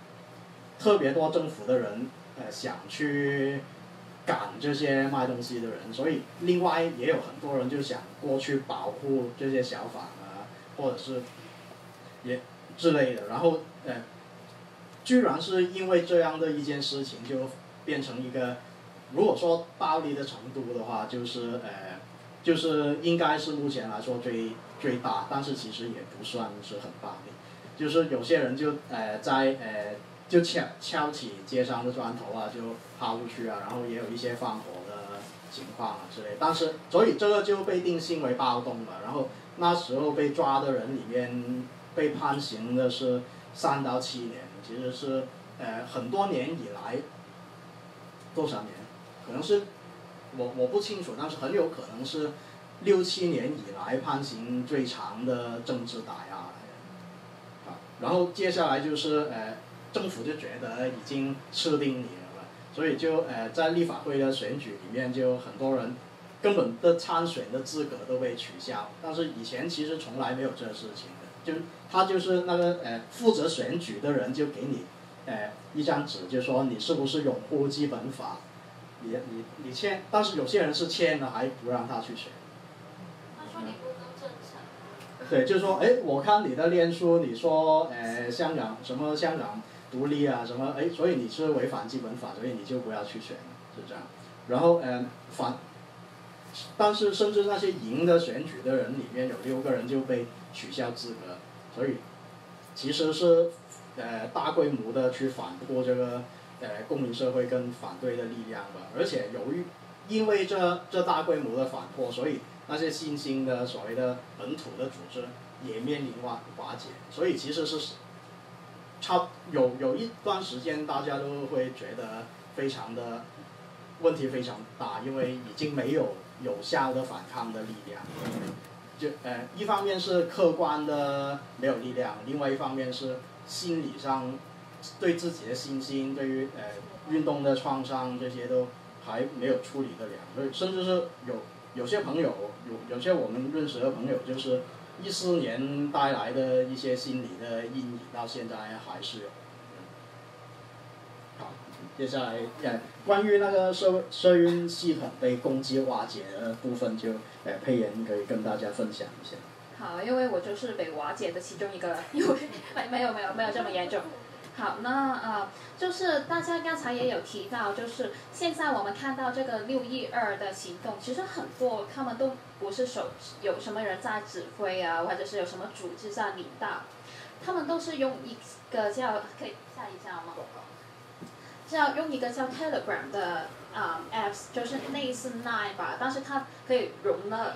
Speaker 2: 的人想去赶这些卖东西的人，所以另外也有很多人就想过去保护这些小贩啊，或者是也之类的。然后居然是因为这样的一件事情就变成一个，如果说暴力的程度的话，就是就是应该是目前来说最大，但是其实也不算是很大的。就是有些人就就敲起街上的砖头啊，就抛出去啊，然后也有一些放火的情况啊之类。但是所以这个就被定性为暴动了。然后那时候被抓的人里面被判刑的是3到7年，其实是很多年以来多少年，可能是我不清楚，但是很有可能是6、7年以来判刑最长的政治打压。然后接下来就是政府就觉得已经吃定你了，所以就在立法会的选举里面，就很多人根本的参选的资格都被取消。但是以前其实从来没有这事情的，就他就是那个负责选举的人就给你一张纸，就说你是不是拥护基本法，你签，但是有些人是签了还不让他去选。
Speaker 1: 他说你不够正常。
Speaker 2: 对，就是说，哎，我看你的脸书，你说，香港独立啊，什么，哎，所以你是违反基本法，所以你就不要去选，是这样。然后，但是甚至那些赢的选举的人里面有6个人就被取消资格，所以其实是大规模的去反驳这个公民社会跟反对的力量吧。而且因为这大规模的反迫，所以那些新兴的所谓的本土的组织也面临瓦解，所以其实是有一段时间大家都会觉得问题非常大，因为已经没有有效的反抗的力量。就一方面是客观的没有力量，另外一方面是心理上对自己的信心，对于运动的创伤这些都还没有处理得了，所以甚至是有些朋友，有些我们认识的朋友，就是14年带来的一些心理的阴影，到现在还是有。好，接下来关于那个社运系统被攻击瓦解的部分，就佩妍可以跟大家分享一下。
Speaker 3: 好，因为我就是被瓦解的其中一个，因为没有这么严重。好，那就是大家刚才也有提到，就是现在我们看到这个612的行动，其实很多他们都不是有什么人在指挥啊，或者是有什么组织在领导，他们都是用一个可以下一下吗？用一个叫 Telegram 的apps， 就是类似 Line 吧，但是它可以容纳。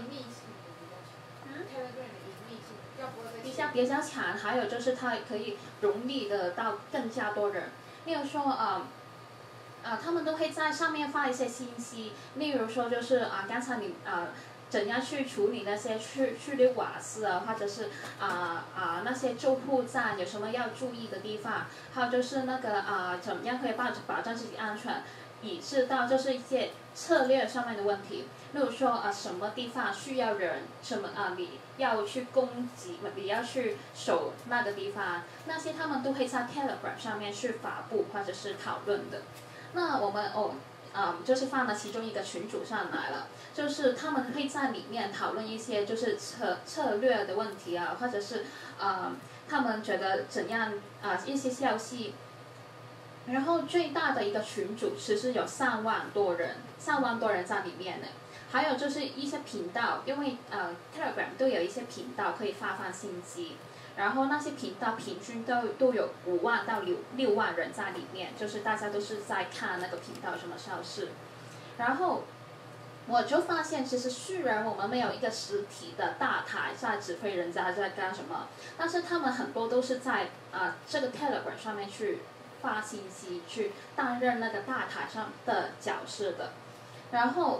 Speaker 3: 比较强，还有就是它可以容纳得到更加多人。例如说他们都会在上面发一些信息，例如说就是刚才你怎样去处理那些去留瓦斯啊，或者是那些救护站有什么要注意的地方，还有就是那个怎么样可以保障自己安全，以致到就是一些策略上面的问题。例如说什么地方需要人，什么你要去攻击，你要去守那个地方，那些他们都会在 Telegram 上面去发布或者是讨论的。那我们就是放了其中一个群组上来了，就是他们会在里面讨论一些就是策略的问题啊，或者是他们觉得怎样一些消息。然后最大的一个群组其实有3万多人在里面的。还有就是一些频道，因为Telegram 都有一些频道可以发放信息，然后那些频道平均都有5万到6万人在里面，就是大家都是在看那个频道什么消息。然后我就发现，其实虽然我们没有一个实体的大台在指挥人家在干什么，但是他们很多都是在这个 Telegram 上面去发信息，去担任那个大台上的角色的。然后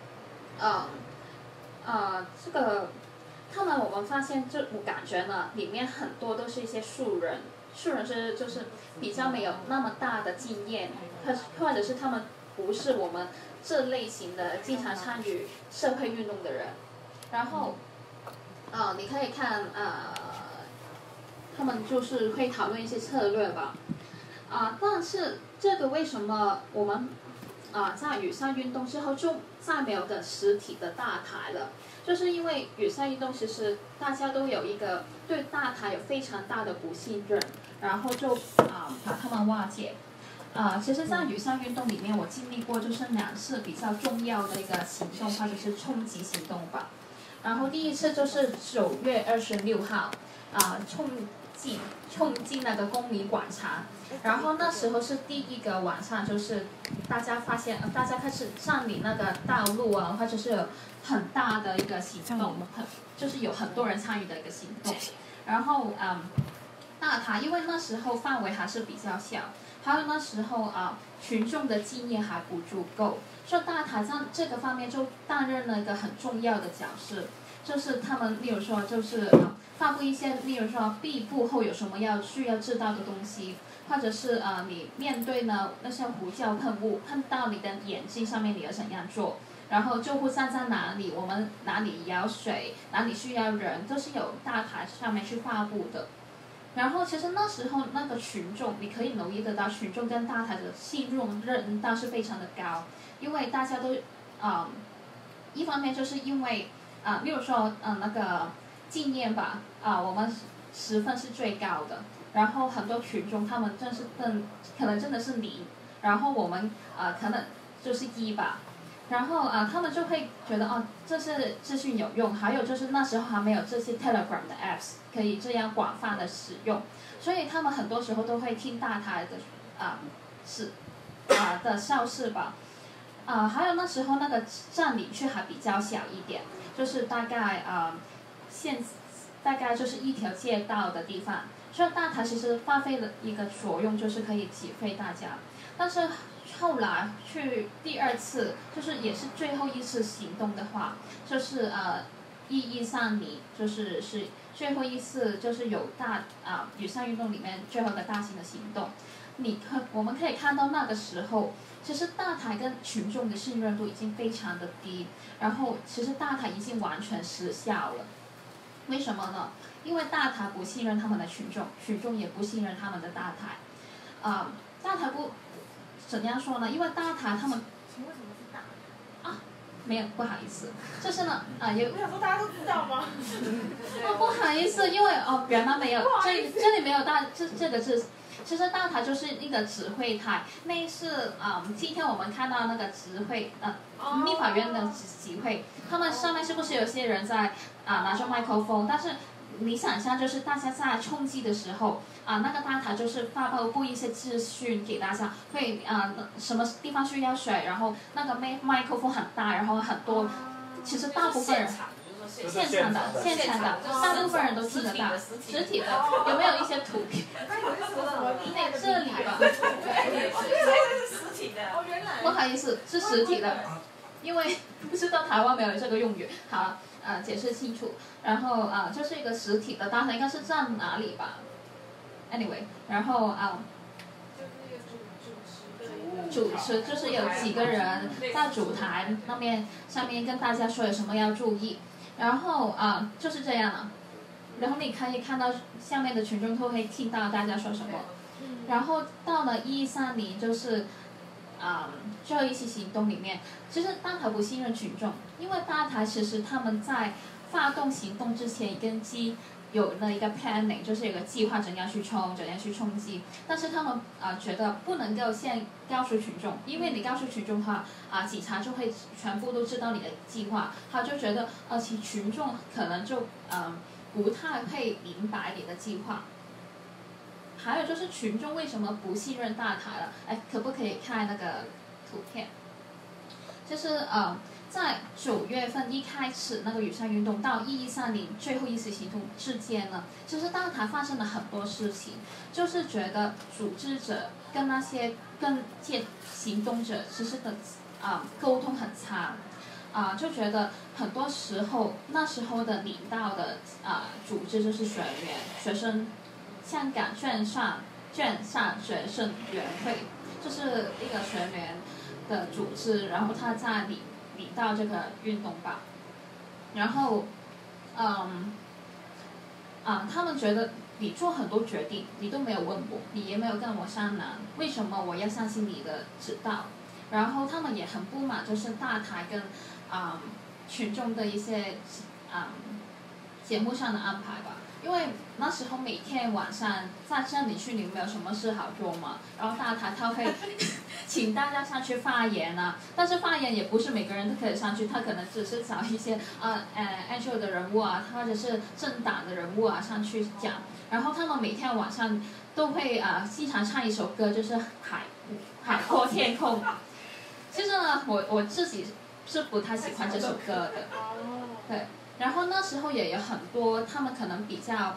Speaker 3: 这个我们发现，我感觉呢，里面很多都是一些素人是就是比较没有那么大的经验，或者是他们不是我们这类型的经常参与社会运动的人。然后你可以看他们就是会讨论一些策略吧。但是这个为什么我们在雨伞运动之后就再没有个实体的大台了？就是因为雨伞运动其实大家都有一个对大台有非常大的不信任，然后就把他们瓦解。 其实，在雨伞运动里面，我经历过就是2次比较重要的一个行动，或者是冲击行动吧。然后第一次就是9月26号，冲进那个公民广场，然后那时候是第一个晚上，就是大家开始占领那个道路啊，或者是有很大的一个行动，就是有很多人参与的一个行动。然后大塔因为那时候范围还是比较小，还有那时候群众的经验还不足够，所以大塔在这个方面就担任了一个很重要的角色。就是他们，例如说，就是发布一些，例如说闭步后有什么需要知道的东西，或者是你面对呢那些胡椒喷雾喷到你的眼睛上面，你要怎样做？然后救护站在哪里？我们哪里要水？哪里需要人？都是有大台上面去发布的。然后其实那时候那个群众，你可以留意得到，群众跟大台的信任度是非常的高，因为大家都一方面就是因为例如说那个经验吧我们10分是最高的，然后很多群众他们可能真的是0，然后我们可能就是1吧，然后他们就会觉得这是资讯有用，还有就是那时候还没有这些 Telegram 的 apps 可以这样广泛的使用，所以他们很多时候都会听大台的的消息吧。还有那时候那个占领区还比较小一点，就是大概大概就是一条街道的地方，所以大台其实发挥了一个作用，就是可以挤兑大家。但是后来去第2次，就是也是最后一次行动的话，就是1130，就是最后一次，就是有雨伞运动里面最后一个大型的行动。我们可以看到那个时候，其实大台跟群众的信任度已经非常的低，然后其实大台已经完全失效了。为什么呢？因为大台不信任他们的群众，群众也不信任他们的大台。大台怎样说呢？因为大台他们，
Speaker 9: 请问什么是大台？
Speaker 3: 没有，不好意思，就是呢也。
Speaker 9: 我想说大家都知道吗？
Speaker 3: 不好意思，因为原来没有，这里没有这个字。其实大台就是一个指挥台，那是今天我们看到那个指挥立法院的集会，他们上面是不是有些人在拿着麦克风？但是你想象就是大家在冲击的时候那个大台就是发布一些资讯给大家，会什么地方需要水，然后那个麦克风很大，然后很多，其实大部分人。现场的，大部分人都听得到，实体的有没有一些图片？这里吧，
Speaker 1: 实体的。
Speaker 3: 不好意思，是实体的，因为不知道台湾没有这个用语。好，解释清楚。然后这是一个实体的，当然应该是站哪里吧 ？Anyway， 然后主持就是有几个人在主台那边上面跟大家说有什么要注意。然后就是这样了，然后你可以看到下面的群众都会听到大家说什么。然后到了1130，就是最后一期行动里面，其实大台不信任群众，因为大台其实他们在发动行动之前有了一个 planning， 就是有个计划怎样去冲击，但是他们觉得不能够先告诉群众，因为你告诉群众的话警察就会全部都知道你的计划，他就觉得其群众可能就不太会明白你的计划。还有就是群众为什么不信任大台了？可不可以看那个图片？就是在9月份一开始那个雨伞运动到1130最后一次行动之间呢，其实大台发生了很多事情，就是觉得组织者跟那些行动者其实的沟通很差，就觉得很多时候那时候的领导的组织就是学生香港卷上学生联会，就是一个学联的组织，然后他在领到这个运动吧，然后他们觉得你做很多决定，你都没有问我，你也没有跟我商量，为什么我要相信你的指导？然后他们也很不满，就是大台跟群众的一些节目上的安排吧。 因为那时候每天晚上在这里去，你没有什么事好做嘛，然后大台他会请大家上去发言啊，但是发言也不是每个人都可以上去，他可能只是找一些NGO 的人物啊，或者是政党的人物啊上去讲，然后他们每天晚上都会经常唱一首歌，就是海阔天空。其实呢，我自己是不太喜欢这首歌的，对。然后那时候也有很多他们可能比较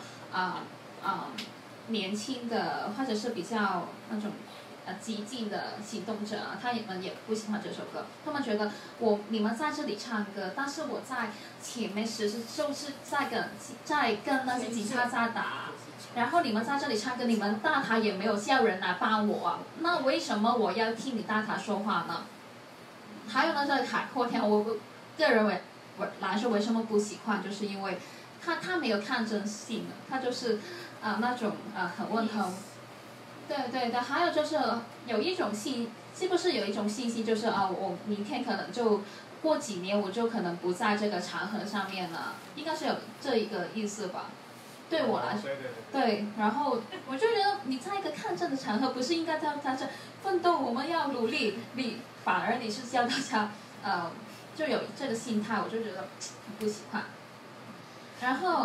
Speaker 3: 年轻的，或者是比较那种激进的行动者啊，他们也不喜欢这首歌，他们觉得你们在这里唱歌，但是我在前面就是在跟那些警察在打。然后你们在这里唱歌，你们大台也没有叫人来帮我啊，那为什么我要听你大台说话呢？还有呢，这海阔天空，我个人来说为什么不喜欢，就是因为他没有抗争性的，他就是那种很温和。对，还有就是有一种是不是有一种信息，就是我明天可能就过几年我就可能不在这个场合上面了，应该是有这一个意思吧。对我来说，对，然后我就觉得你在一个抗争的场合，不是应该在这奋斗，我们要努力，反而你是叫大家就有这个心态，我就觉得不喜欢。然后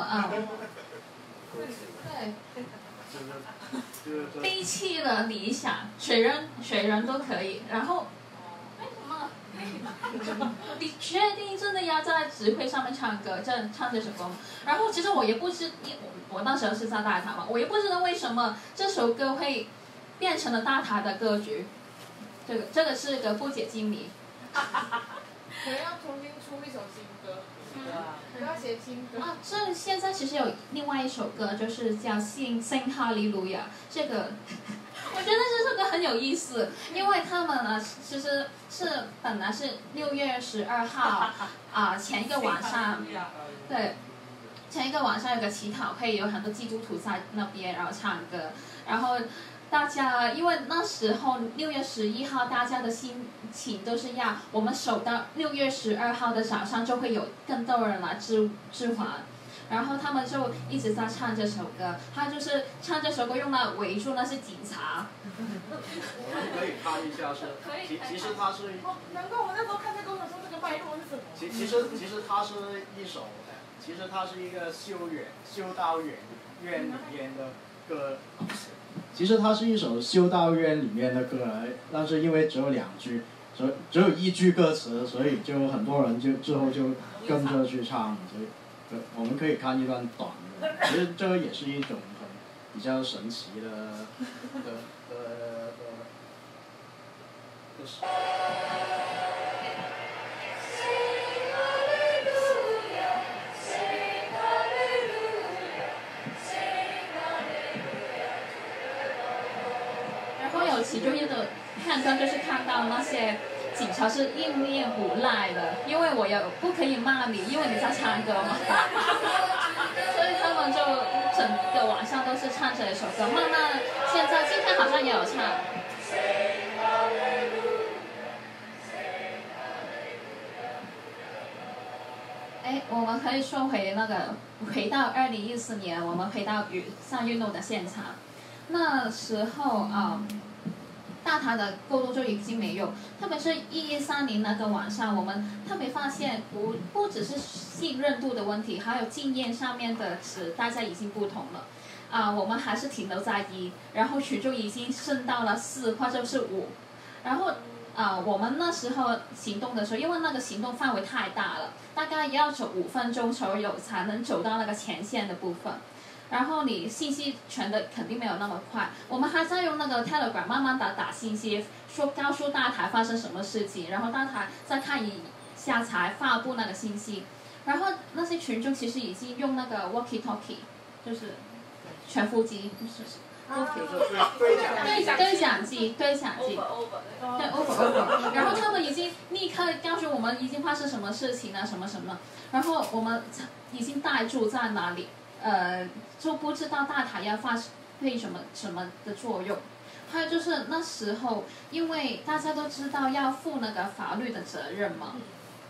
Speaker 3: 对，背弃了理想，谁人都可以。然后为什么？你确定真的要在集会上面唱这首歌吗？然后其实我也不知，我那时候是在大台嘛，我也不知道为什么这首歌会变成了大台的歌曲，这个是个不解之谜。
Speaker 9: 可能要重新出一首新歌，要写新歌。
Speaker 3: 这现在其实有另外一首歌，就是叫《Sing哈利路亚》，这个。我觉得这首歌很有意思，因为他们呢，其实本来是6月12号前一个晚上，对，前一个晚上有个祈祷会，有很多基督徒在那边，然后唱歌，然后大家因为那时候6月11号，大家的心情都是要我们守到6月12号的早上，就会有更多人来支援。然后他们就一直在唱这首歌，他就是唱这首歌用来围住那些警察。
Speaker 2: 我们可以看一下其实它是。
Speaker 9: 难怪我那时候看这歌，我说这个脉络是什么？
Speaker 2: 其实它是一首，其实它是一个修道院里面的歌。其实它是一首修道院里面的歌，但是因为只有2句，只有1句歌词，所以就很多人之后就跟着去唱，所以。我们可以看一段短的，其实这个也是一种比较神奇的事。
Speaker 3: 然后有其中一个片段就是看到那些。警察是硬面不赖的，因为我也不可以骂你，因为你在唱歌嘛，所以他们就整个晚上都是唱这一首歌。慢慢，今天好像也有唱。我们可以说回到2014年，我们回到雨伞运动的现场，那时候大台的沟通就已经没有，特别是1130那个晚上，我们特别发现不只是信任度的问题，还有经验上面的值，大家已经不同了。我们还是停留在1，然后群众已经升到了4或者是5，然后我们那时候行动的时候，因为那个行动范围太大了，大概要走5分钟左右才能走到那个前线的部分。然后你信息传的肯定没有那么快，我们还在用那个 Telegram 慢慢打信息，告诉大台发生什么事情，然后大台再看一下才发布那个信息。然后那些群众其实已经用那个 walkie-talkie， 就是全幅机，对讲机，对 over， 然后他们已经立刻告诉我们已经发生什么事情了，什么，然后我们已经带住在哪里。就不知道大台要发挥什么的作用，还有就是那时候，因为大家都知道要负那个法律的责任嘛，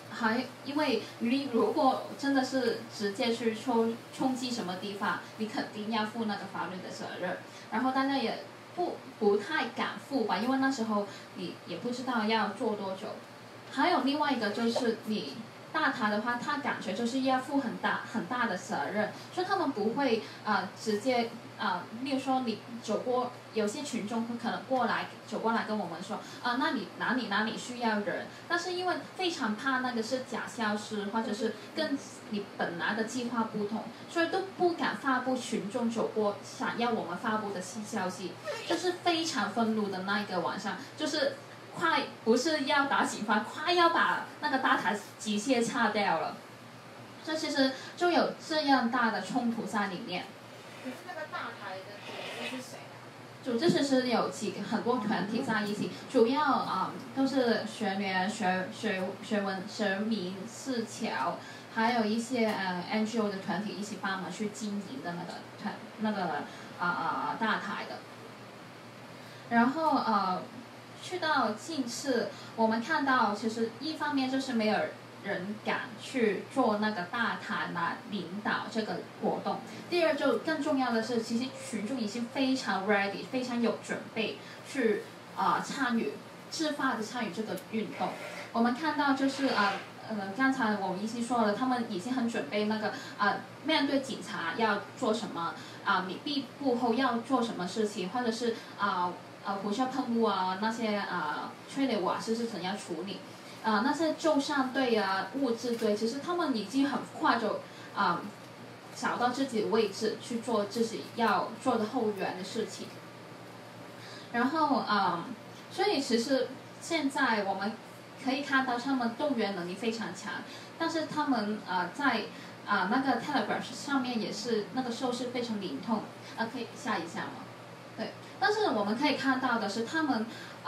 Speaker 3: 因为你如果真的是直接去冲击什么地方，你肯定要负那个法律的责任。然后大家也不太敢负吧，因为那时候你也不知道要做多久。还有另外一个就是你大台的话，他感觉就是要负很大的责任，所以他们不会直接例如说你走过，有些群众会可能走过来跟我们说那你哪里需要人，但是因为非常怕那个是假消息，或者是跟你本来的计划不同，所以都不敢发布群众走过想要我们发布的消息，就是非常愤怒的那一个晚上，就是不是要打警方，快要把那个大台机械拆掉了，这其实就有这样大的冲突在里面。
Speaker 9: 可是那个大台的组织是谁啊？
Speaker 3: 组织其实有很多团体在一起，主要都是学联、学民、四侨，还有一些NGO 的团体一起帮忙去经营的那个大台的。然后去到近次，我们看到其实一方面就是没有人敢去做那个大台来领导这个活动。第二，就更重要的是，其实群众已经非常 ready， 非常有准备去自发的参与这个运动。我们看到就是刚才我们一起说了，他们已经很准备那个面对警察要做什么你闭幕后要做什么事情，或者是胡椒喷雾那些催泪瓦斯是怎样处理。那些救伤队物资队，其实他们已经很快就找到自己的位置去做自己要做的后援的事情。然后所以其实现在我们可以看到他们动员能力非常强，但是他们在那个 Telegram 上面也是那个手势非常灵通。可以下一下吗？对，但是我们可以看到的是他们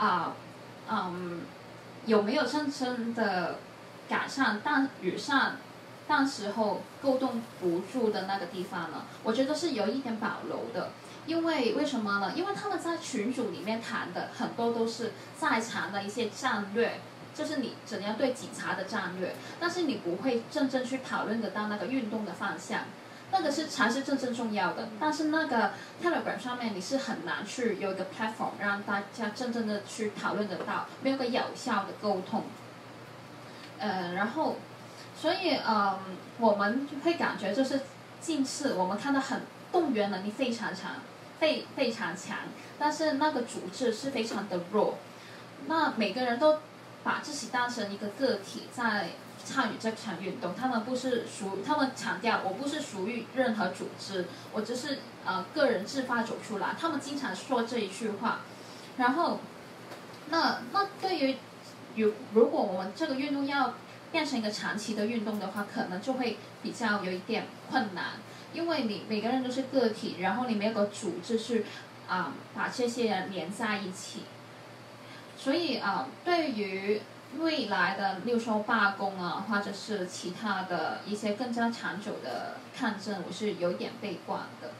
Speaker 3: 有没有真正的改善当时候沟通不住的那个地方呢？我觉得是有一点保留的。为什么呢？因为他们在群组里面谈的很多都是在场的一些战略，就是你怎样对警察的战略，但是你不会真正去讨论得到那个运动的方向，那个才是真正重要的。但是那个 Telegram 上面你是很难去有一个 platform 让大家真正的去讨论得到，没有个有效的沟通。然后所以我们会感觉就是近次我们看到很动员能力非常强，非常强，但是那个组织是非常的弱。那每个人都把自己当成一个个体在参与这场运动，他们强调我不是属于任何组织，我只是个人自发走出来，他们经常说这一句话。然后那对于如果我们这个运动要变成一个长期的运动的话，可能就会比较有一点困难，因为你每个人都是个体，然后你没有个组织去把这些人连在一起。所以对于未来的例如说罢工或者是其他的一些更加长久的抗争，我是有点悲观的。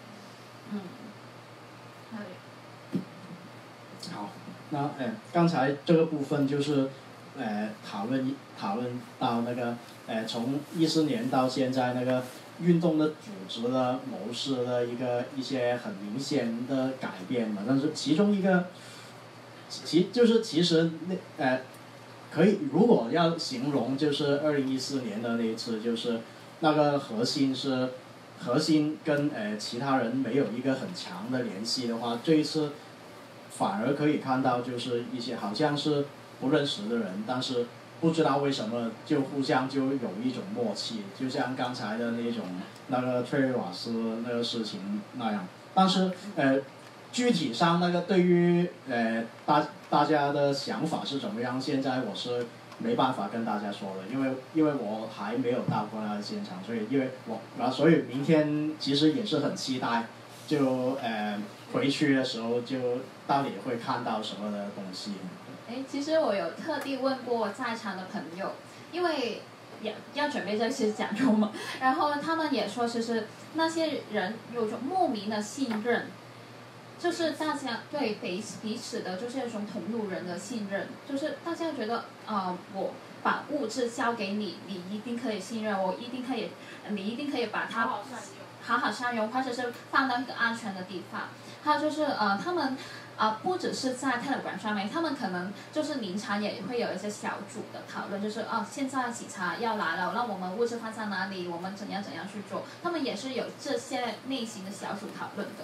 Speaker 2: 好，那刚才这个部分就是讨论到那个从14年到现在那个运动的组织的模式的一些很明显的改变嘛，但是其中一个其实可以，如果要形容就是2014年的那一次，就是那个核心跟其他人没有一个很强的联系的话，这一次反而可以看到就是一些好像是不认识的人，但是不知道为什么就互相就有一种默契，就像刚才的那个崔瑞瓦斯那个事情那样。但是具体上那个对于大家的想法是怎么样，现在我是没办法跟大家说的，因为我还没有到过那个现场，所以明天其实也是很期待，就回去的时候就到底会看到什么的东西。
Speaker 3: 其实我有特地问过在场的朋友，因为要准备这次讲座嘛，然后他们也说，其实那些人有种莫名的信任。就是大家对彼此的就是一种同路人的信任，就是大家觉得把物质交给你，你一定可以信任我，你一定可以把它好好善用，或者是放到一个安全的地方。还有就是他们不只是在 Telegram 上面，他们可能就是临场也会有一些小组的讨论，就是现在警察要来了，那我们物质放在哪里，我们怎样去做，他们也是有这些类型的小组讨论的。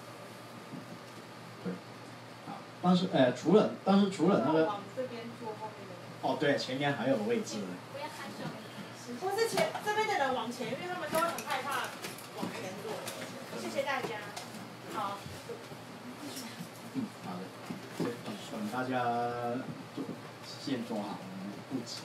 Speaker 2: 对，但是除了那个
Speaker 9: 往这边坐后面的。
Speaker 2: 哦，对，前面还有位置。
Speaker 1: 不要看上面。
Speaker 9: 或是这边的人往前，因为他们都会很害怕往前坐。谢谢大家。好。
Speaker 2: 好的。等大家先做好布置。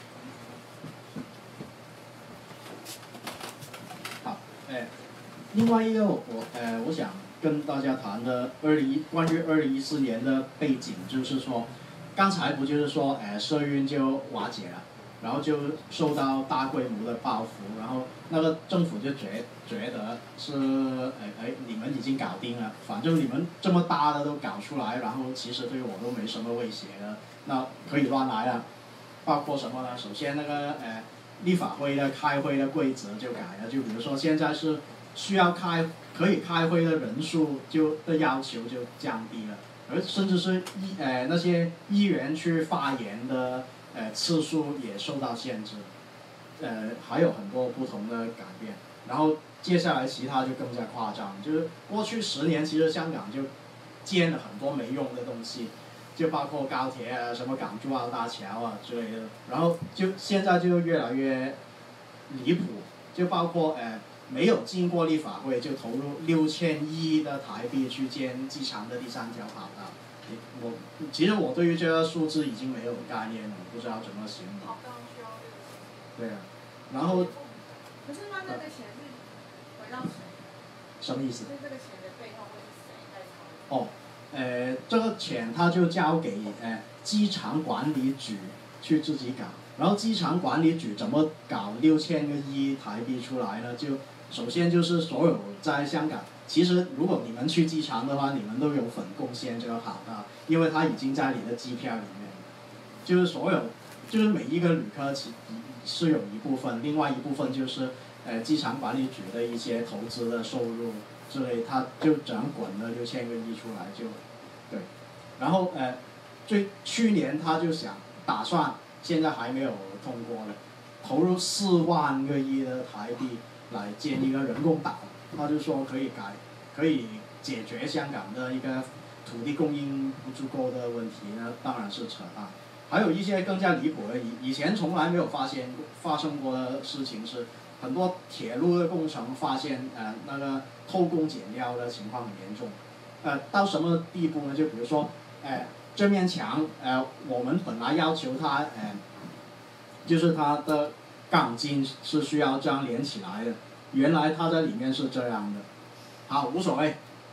Speaker 2: 好，另外一个我想跟大家谈的关于2014年的背景，就是说，刚才不就是说社运就瓦解了，然后就受到大规模的报复，然后那个政府就觉得是你们已经搞定了，反正你们这么大的都搞出来，然后其实对我都没什么威胁了，那可以乱来了。包括什么呢？首先那个立法会的开会的规则就改了，就比如说现在是需要可以开会的人数的要求就降低了，而甚至是那些议员去发言的次数也受到限制，还有很多不同的改变。然后接下来其他就更加夸张，就是过去10年其实香港就建了很多没用的东西，就包括高铁啊、什么港珠澳大桥啊之类的，然后就现在就越来越离谱，就包括没有经过立法会就投入6000亿的台币去建机场的第3条跑道。其实我对于这个数字已经没有概念了，不知道怎么形容。对啊，然后。
Speaker 9: 可是那个钱是回到谁？
Speaker 2: 什么意思？
Speaker 9: 就是这个钱的背后会是谁在操作？
Speaker 2: 这个钱他就交给机场管理局去自己搞，然后机场管理局怎么搞6000个亿台币出来呢？就首先就是所有在香港，其实如果你们去机场的话，你们都有份贡献这个跑道，因为它已经在你的机票里面，就是每一个旅客是有一部分，另外一部分就是机场管理局的一些投资的收入之类，他就整滚了6000个亿出来就，对，然后去年他就打算，现在还没有通过了，投入4万个亿的台币来建一个人工岛，他就说可以解决香港的一个土地供应不足够的问题，那当然是扯淡。还有一些更加离谱的，以前从来没有发生过的事情是，很多铁路的工程发现那个偷工减料的情况很严重，到什么地步呢？就比如说这面墙我们本来要求它就是它的钢筋是需要这样连起来的，原来它在里面是这样的，好无所谓，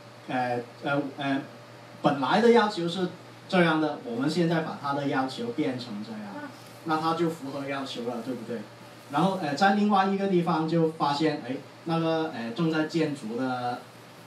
Speaker 2: 本来的要求是这样的，我们现在把他的要求变成这样，那他就符合要求了，对不对？然后在另外一个地方就发现，那个正在建筑的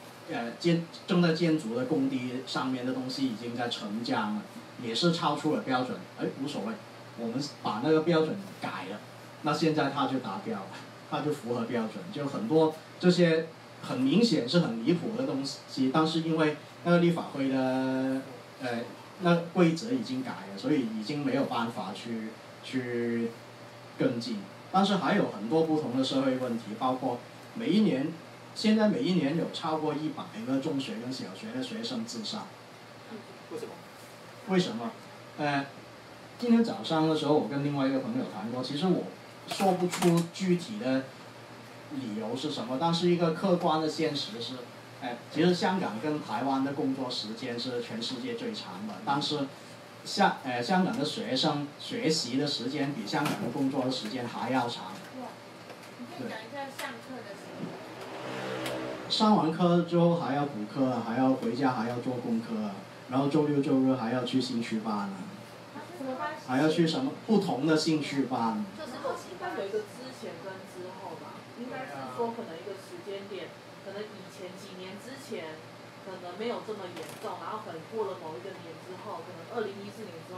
Speaker 2: 工地上面的东西已经在沉降了，也是超出了标准，无所谓，我们把那个标准改了，那现在它就达标了，它就符合标准，就很多这些很明显是很离谱的东西，但是因为那个立法会的那规则已经改了，所以已经没有办法去跟进。但是还有很多不同的社会问题，包括现在每一年有超过100个中学跟小学的学生自杀。为什么？今天早上的时候，我跟另外一个朋友谈过，其实我说不出具体的理由是什么，但是一个客观的现实是。其实香港跟台湾的工作时间是全世界最长的，但是香港的学生学习的时间比香港的工作的时间还要长。
Speaker 9: 你可以讲一下上课的时候。
Speaker 2: 上完课之后还要补课，还要回家还要做功课，然后周六周日还要去兴趣班还要去什么不同的兴趣班。
Speaker 4: 它有一个之前跟之后吧，应该是说可能一个时间点。可能以前几年之前，可能没有这么严重，然后可能过了某一个年之后，可能2014年之后，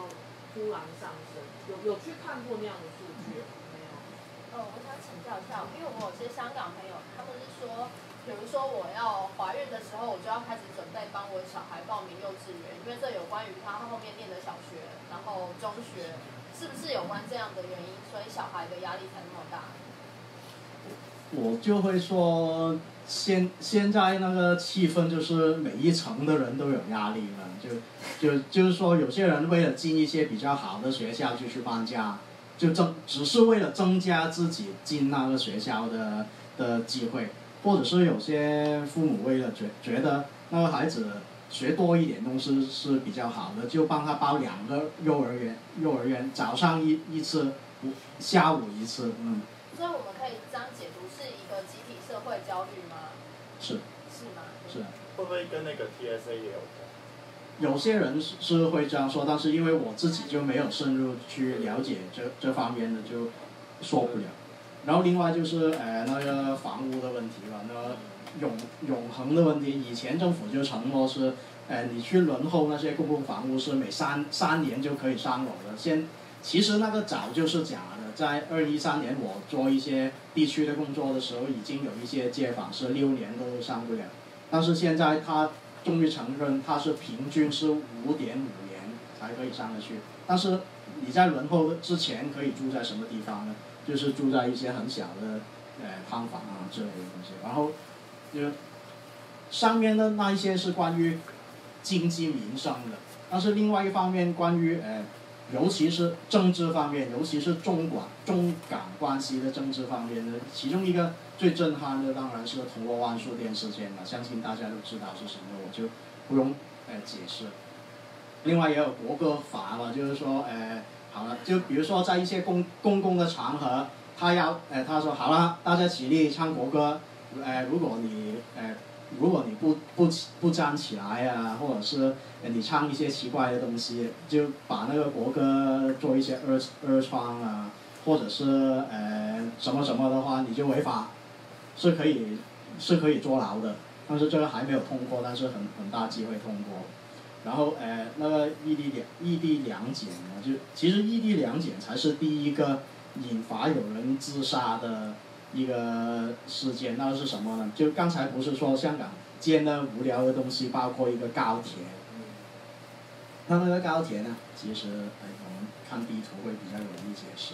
Speaker 4: 突然上升？有去看过那样的数据吗？没有。
Speaker 6: 我想请教一下，因为我有些香港朋友，他们是说，比如说我要怀孕的时候，我就要开始准备帮我小孩报名幼稚园，因为这有关于他后面念的小学，然后中学，是不是有关这样的原因，所以小孩的压力才那么大？
Speaker 2: 我就会说，现在那个气氛就是每一层的人都有压力了，就是说有些人为了进一些比较好的学校就去搬家，只是为了增加自己进那个学校的机会，或者是有些父母为了觉得那个孩子学多一点东西是比较好的，就帮他报2个幼儿园早上一次，下午一次，
Speaker 6: 所以我们可以这样解读，是一个集体社会焦虑吗？
Speaker 2: 是
Speaker 6: 吗？
Speaker 2: 是。
Speaker 10: 会不会跟那个 TSA 也有关？
Speaker 2: 有些人是会这样说，但是因为我自己就没有深入去了解这方面的，就说不了。然后另外就是那个房屋的问题吧，那个永恒的问题，以前政府就承诺是你去轮候那些公共房屋是每三年就可以上楼的，其实那个早就是假的，在2013年我做一些地区的工作的时候，已经有一些街坊是6年都上不了，但是现在他终于承认他是平均是5.5年才可以上得去，但是你在轮候之前可以住在什么地方呢？就是住在一些很小的汤房啊之类的东西，然后就上面的那一些是关于经济民生的，但是另外一方面关于尤其是政治方面，尤其是中港关系的政治方面的，其中一个最震撼的当然是铜锣湾书店事件了，相信大家都知道是什么，我就不用解释。另外也有国歌法嘛，就是说好了，就比如说在一些公共的场合，他说好了，大家起立唱国歌，如果你不站起来啊，或者是你唱一些奇怪的东西，就把那个国歌做一些二创啊，或者是什么什么的话，你就违法，是可以坐牢的。但是这个还没有通过，但是很大机会通过。然后那个异地两检呢，就其实异地两检才是第一个引发有人自杀的一个事件。那是什么呢？就刚才不是说香港建的无聊的东西，包括一个高铁。那个高铁呢，其实我们看地图会比较容易解释。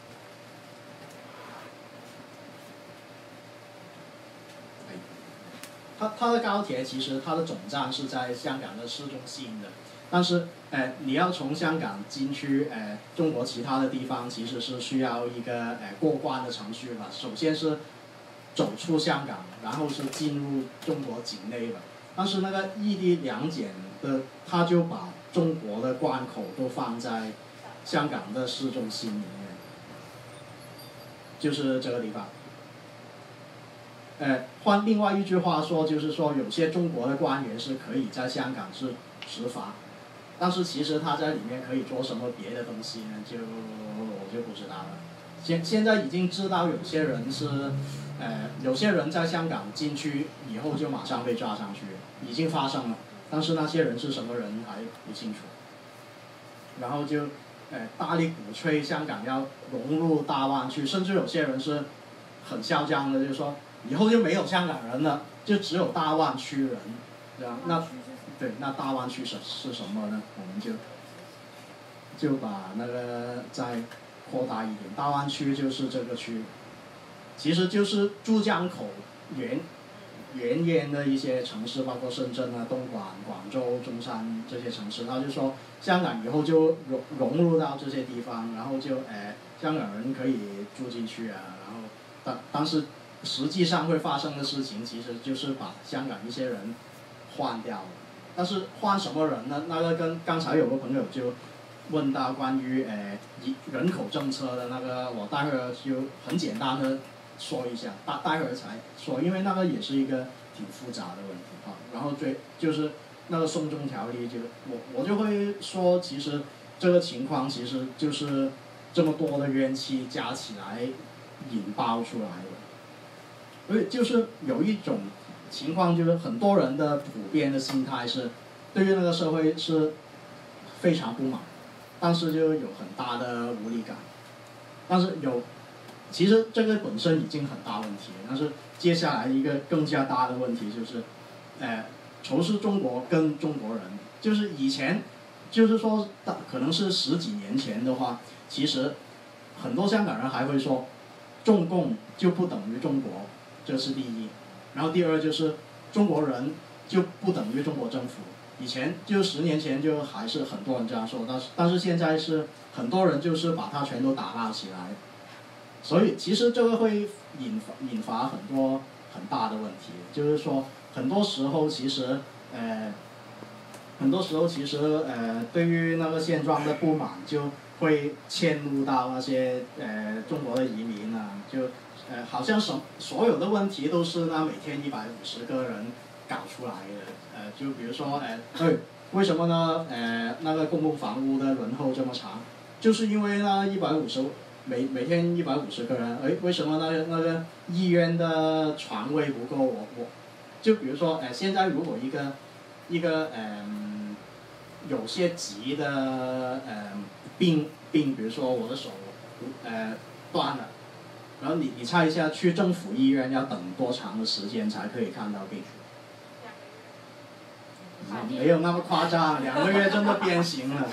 Speaker 2: 它的高铁其实它的总站是在香港的市中心的，但是你要从香港进去中国其他的地方，其实是需要一个过关的程序吧。首先是走出香港，然后是进入中国境内吧。但是那个异地两检的，他就把中国的关口都放在香港的市中心里面，就是这个地方。换另外一句话说，就是说有些中国的官员是可以在香港是执法，但是其实他在里面可以做什么别的东西呢？我就不知道了。现在已经知道有些人是，有些人在香港进去以后就马上被抓上去，已经发生了，但是那些人是什么人还不清楚。然后就大力鼓吹香港要融入大湾区，甚至有些人是很嚣张的，就是说以后就没有香港人了，就只有大湾区人，这样。那大湾区是什么呢？我们就把那个再扩大一点，大湾区就是这个区，其实就是珠江口沿沿的一些城市，包括深圳啊、东莞、广州、中山这些城市。他就说香港以后就融入到这些地方，然后就香港人可以住进去啊，然后但是实际上会发生的事情，其实就是把香港一些人换掉了。但是换什么人呢？那个跟刚才有个朋友就问到关于人口政策的那个，我待会儿就很简单的说一下，待会儿才说，因为那个也是一个挺复杂的问题啊。然后就是那个送中条例，我就会说，其实这个情况其实就是这么多的怨气加起来引爆出来的。所以就是有一种情况，就是很多人的普遍的心态是，对于那个社会是非常不满， 但是就有很大的无力感。但是其实这个本身已经很大问题，但是接下来一个更加大的问题就是，仇视中国跟中国人，就是以前，就是说可能是10几年前的话，其实很多香港人还会说，中共就不等于中国，这是第一。然后第二就是中国人就不等于中国政府。以前就10年前就还是很多人这样说，但是现在是很多人就是把它全都打捞起来。所以其实这个会引发很多很大的问题，就是说很多时候其实对于那个现状的不满就会迁怒到那些中国的移民啊，就好像所有的问题都是那每天150个人搞出来的，就比如说为什么呢？那个公共房屋的轮候这么长，就是因为那每天150个人，为什么那个医院的床位不够？就比如说，现在如果一个有些急的病，比如说我的手断了，然后你猜一下，去政府医院要等多长的时间才可以看到病？没有那么夸张，2个月真的变形了。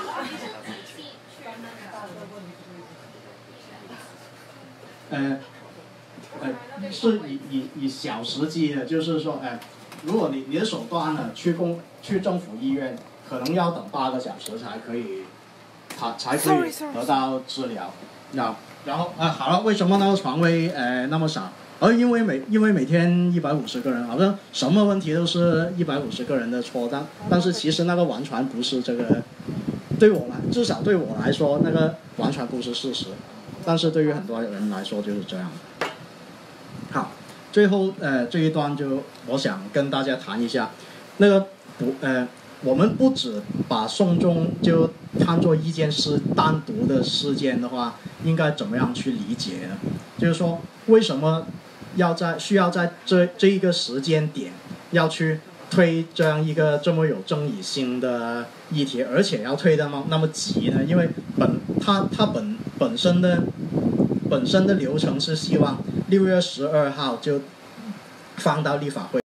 Speaker 2: 是以小时计的，就是说，如果你的手断了，去政府医院，可能要等8个小时才可以得到治疗。然后好了，为什么那个床位那么少？因为每天150个人，好像什么问题都是150个人的错，但是其实那个完全不是这个，至少对我来说，那个完全不是事实。但是对于很多人来说就是这样。好，最后这一段就我想跟大家谈一下，那个我们不只把送中就看作一件单独的事件的话，应该怎么样去理解呢？就是说，为什么需要在这一个时间点要去推这样一个这么有争议性的议题，而且要推的那么急呢？因为它本身的流程是希望6月12号就放到立法会。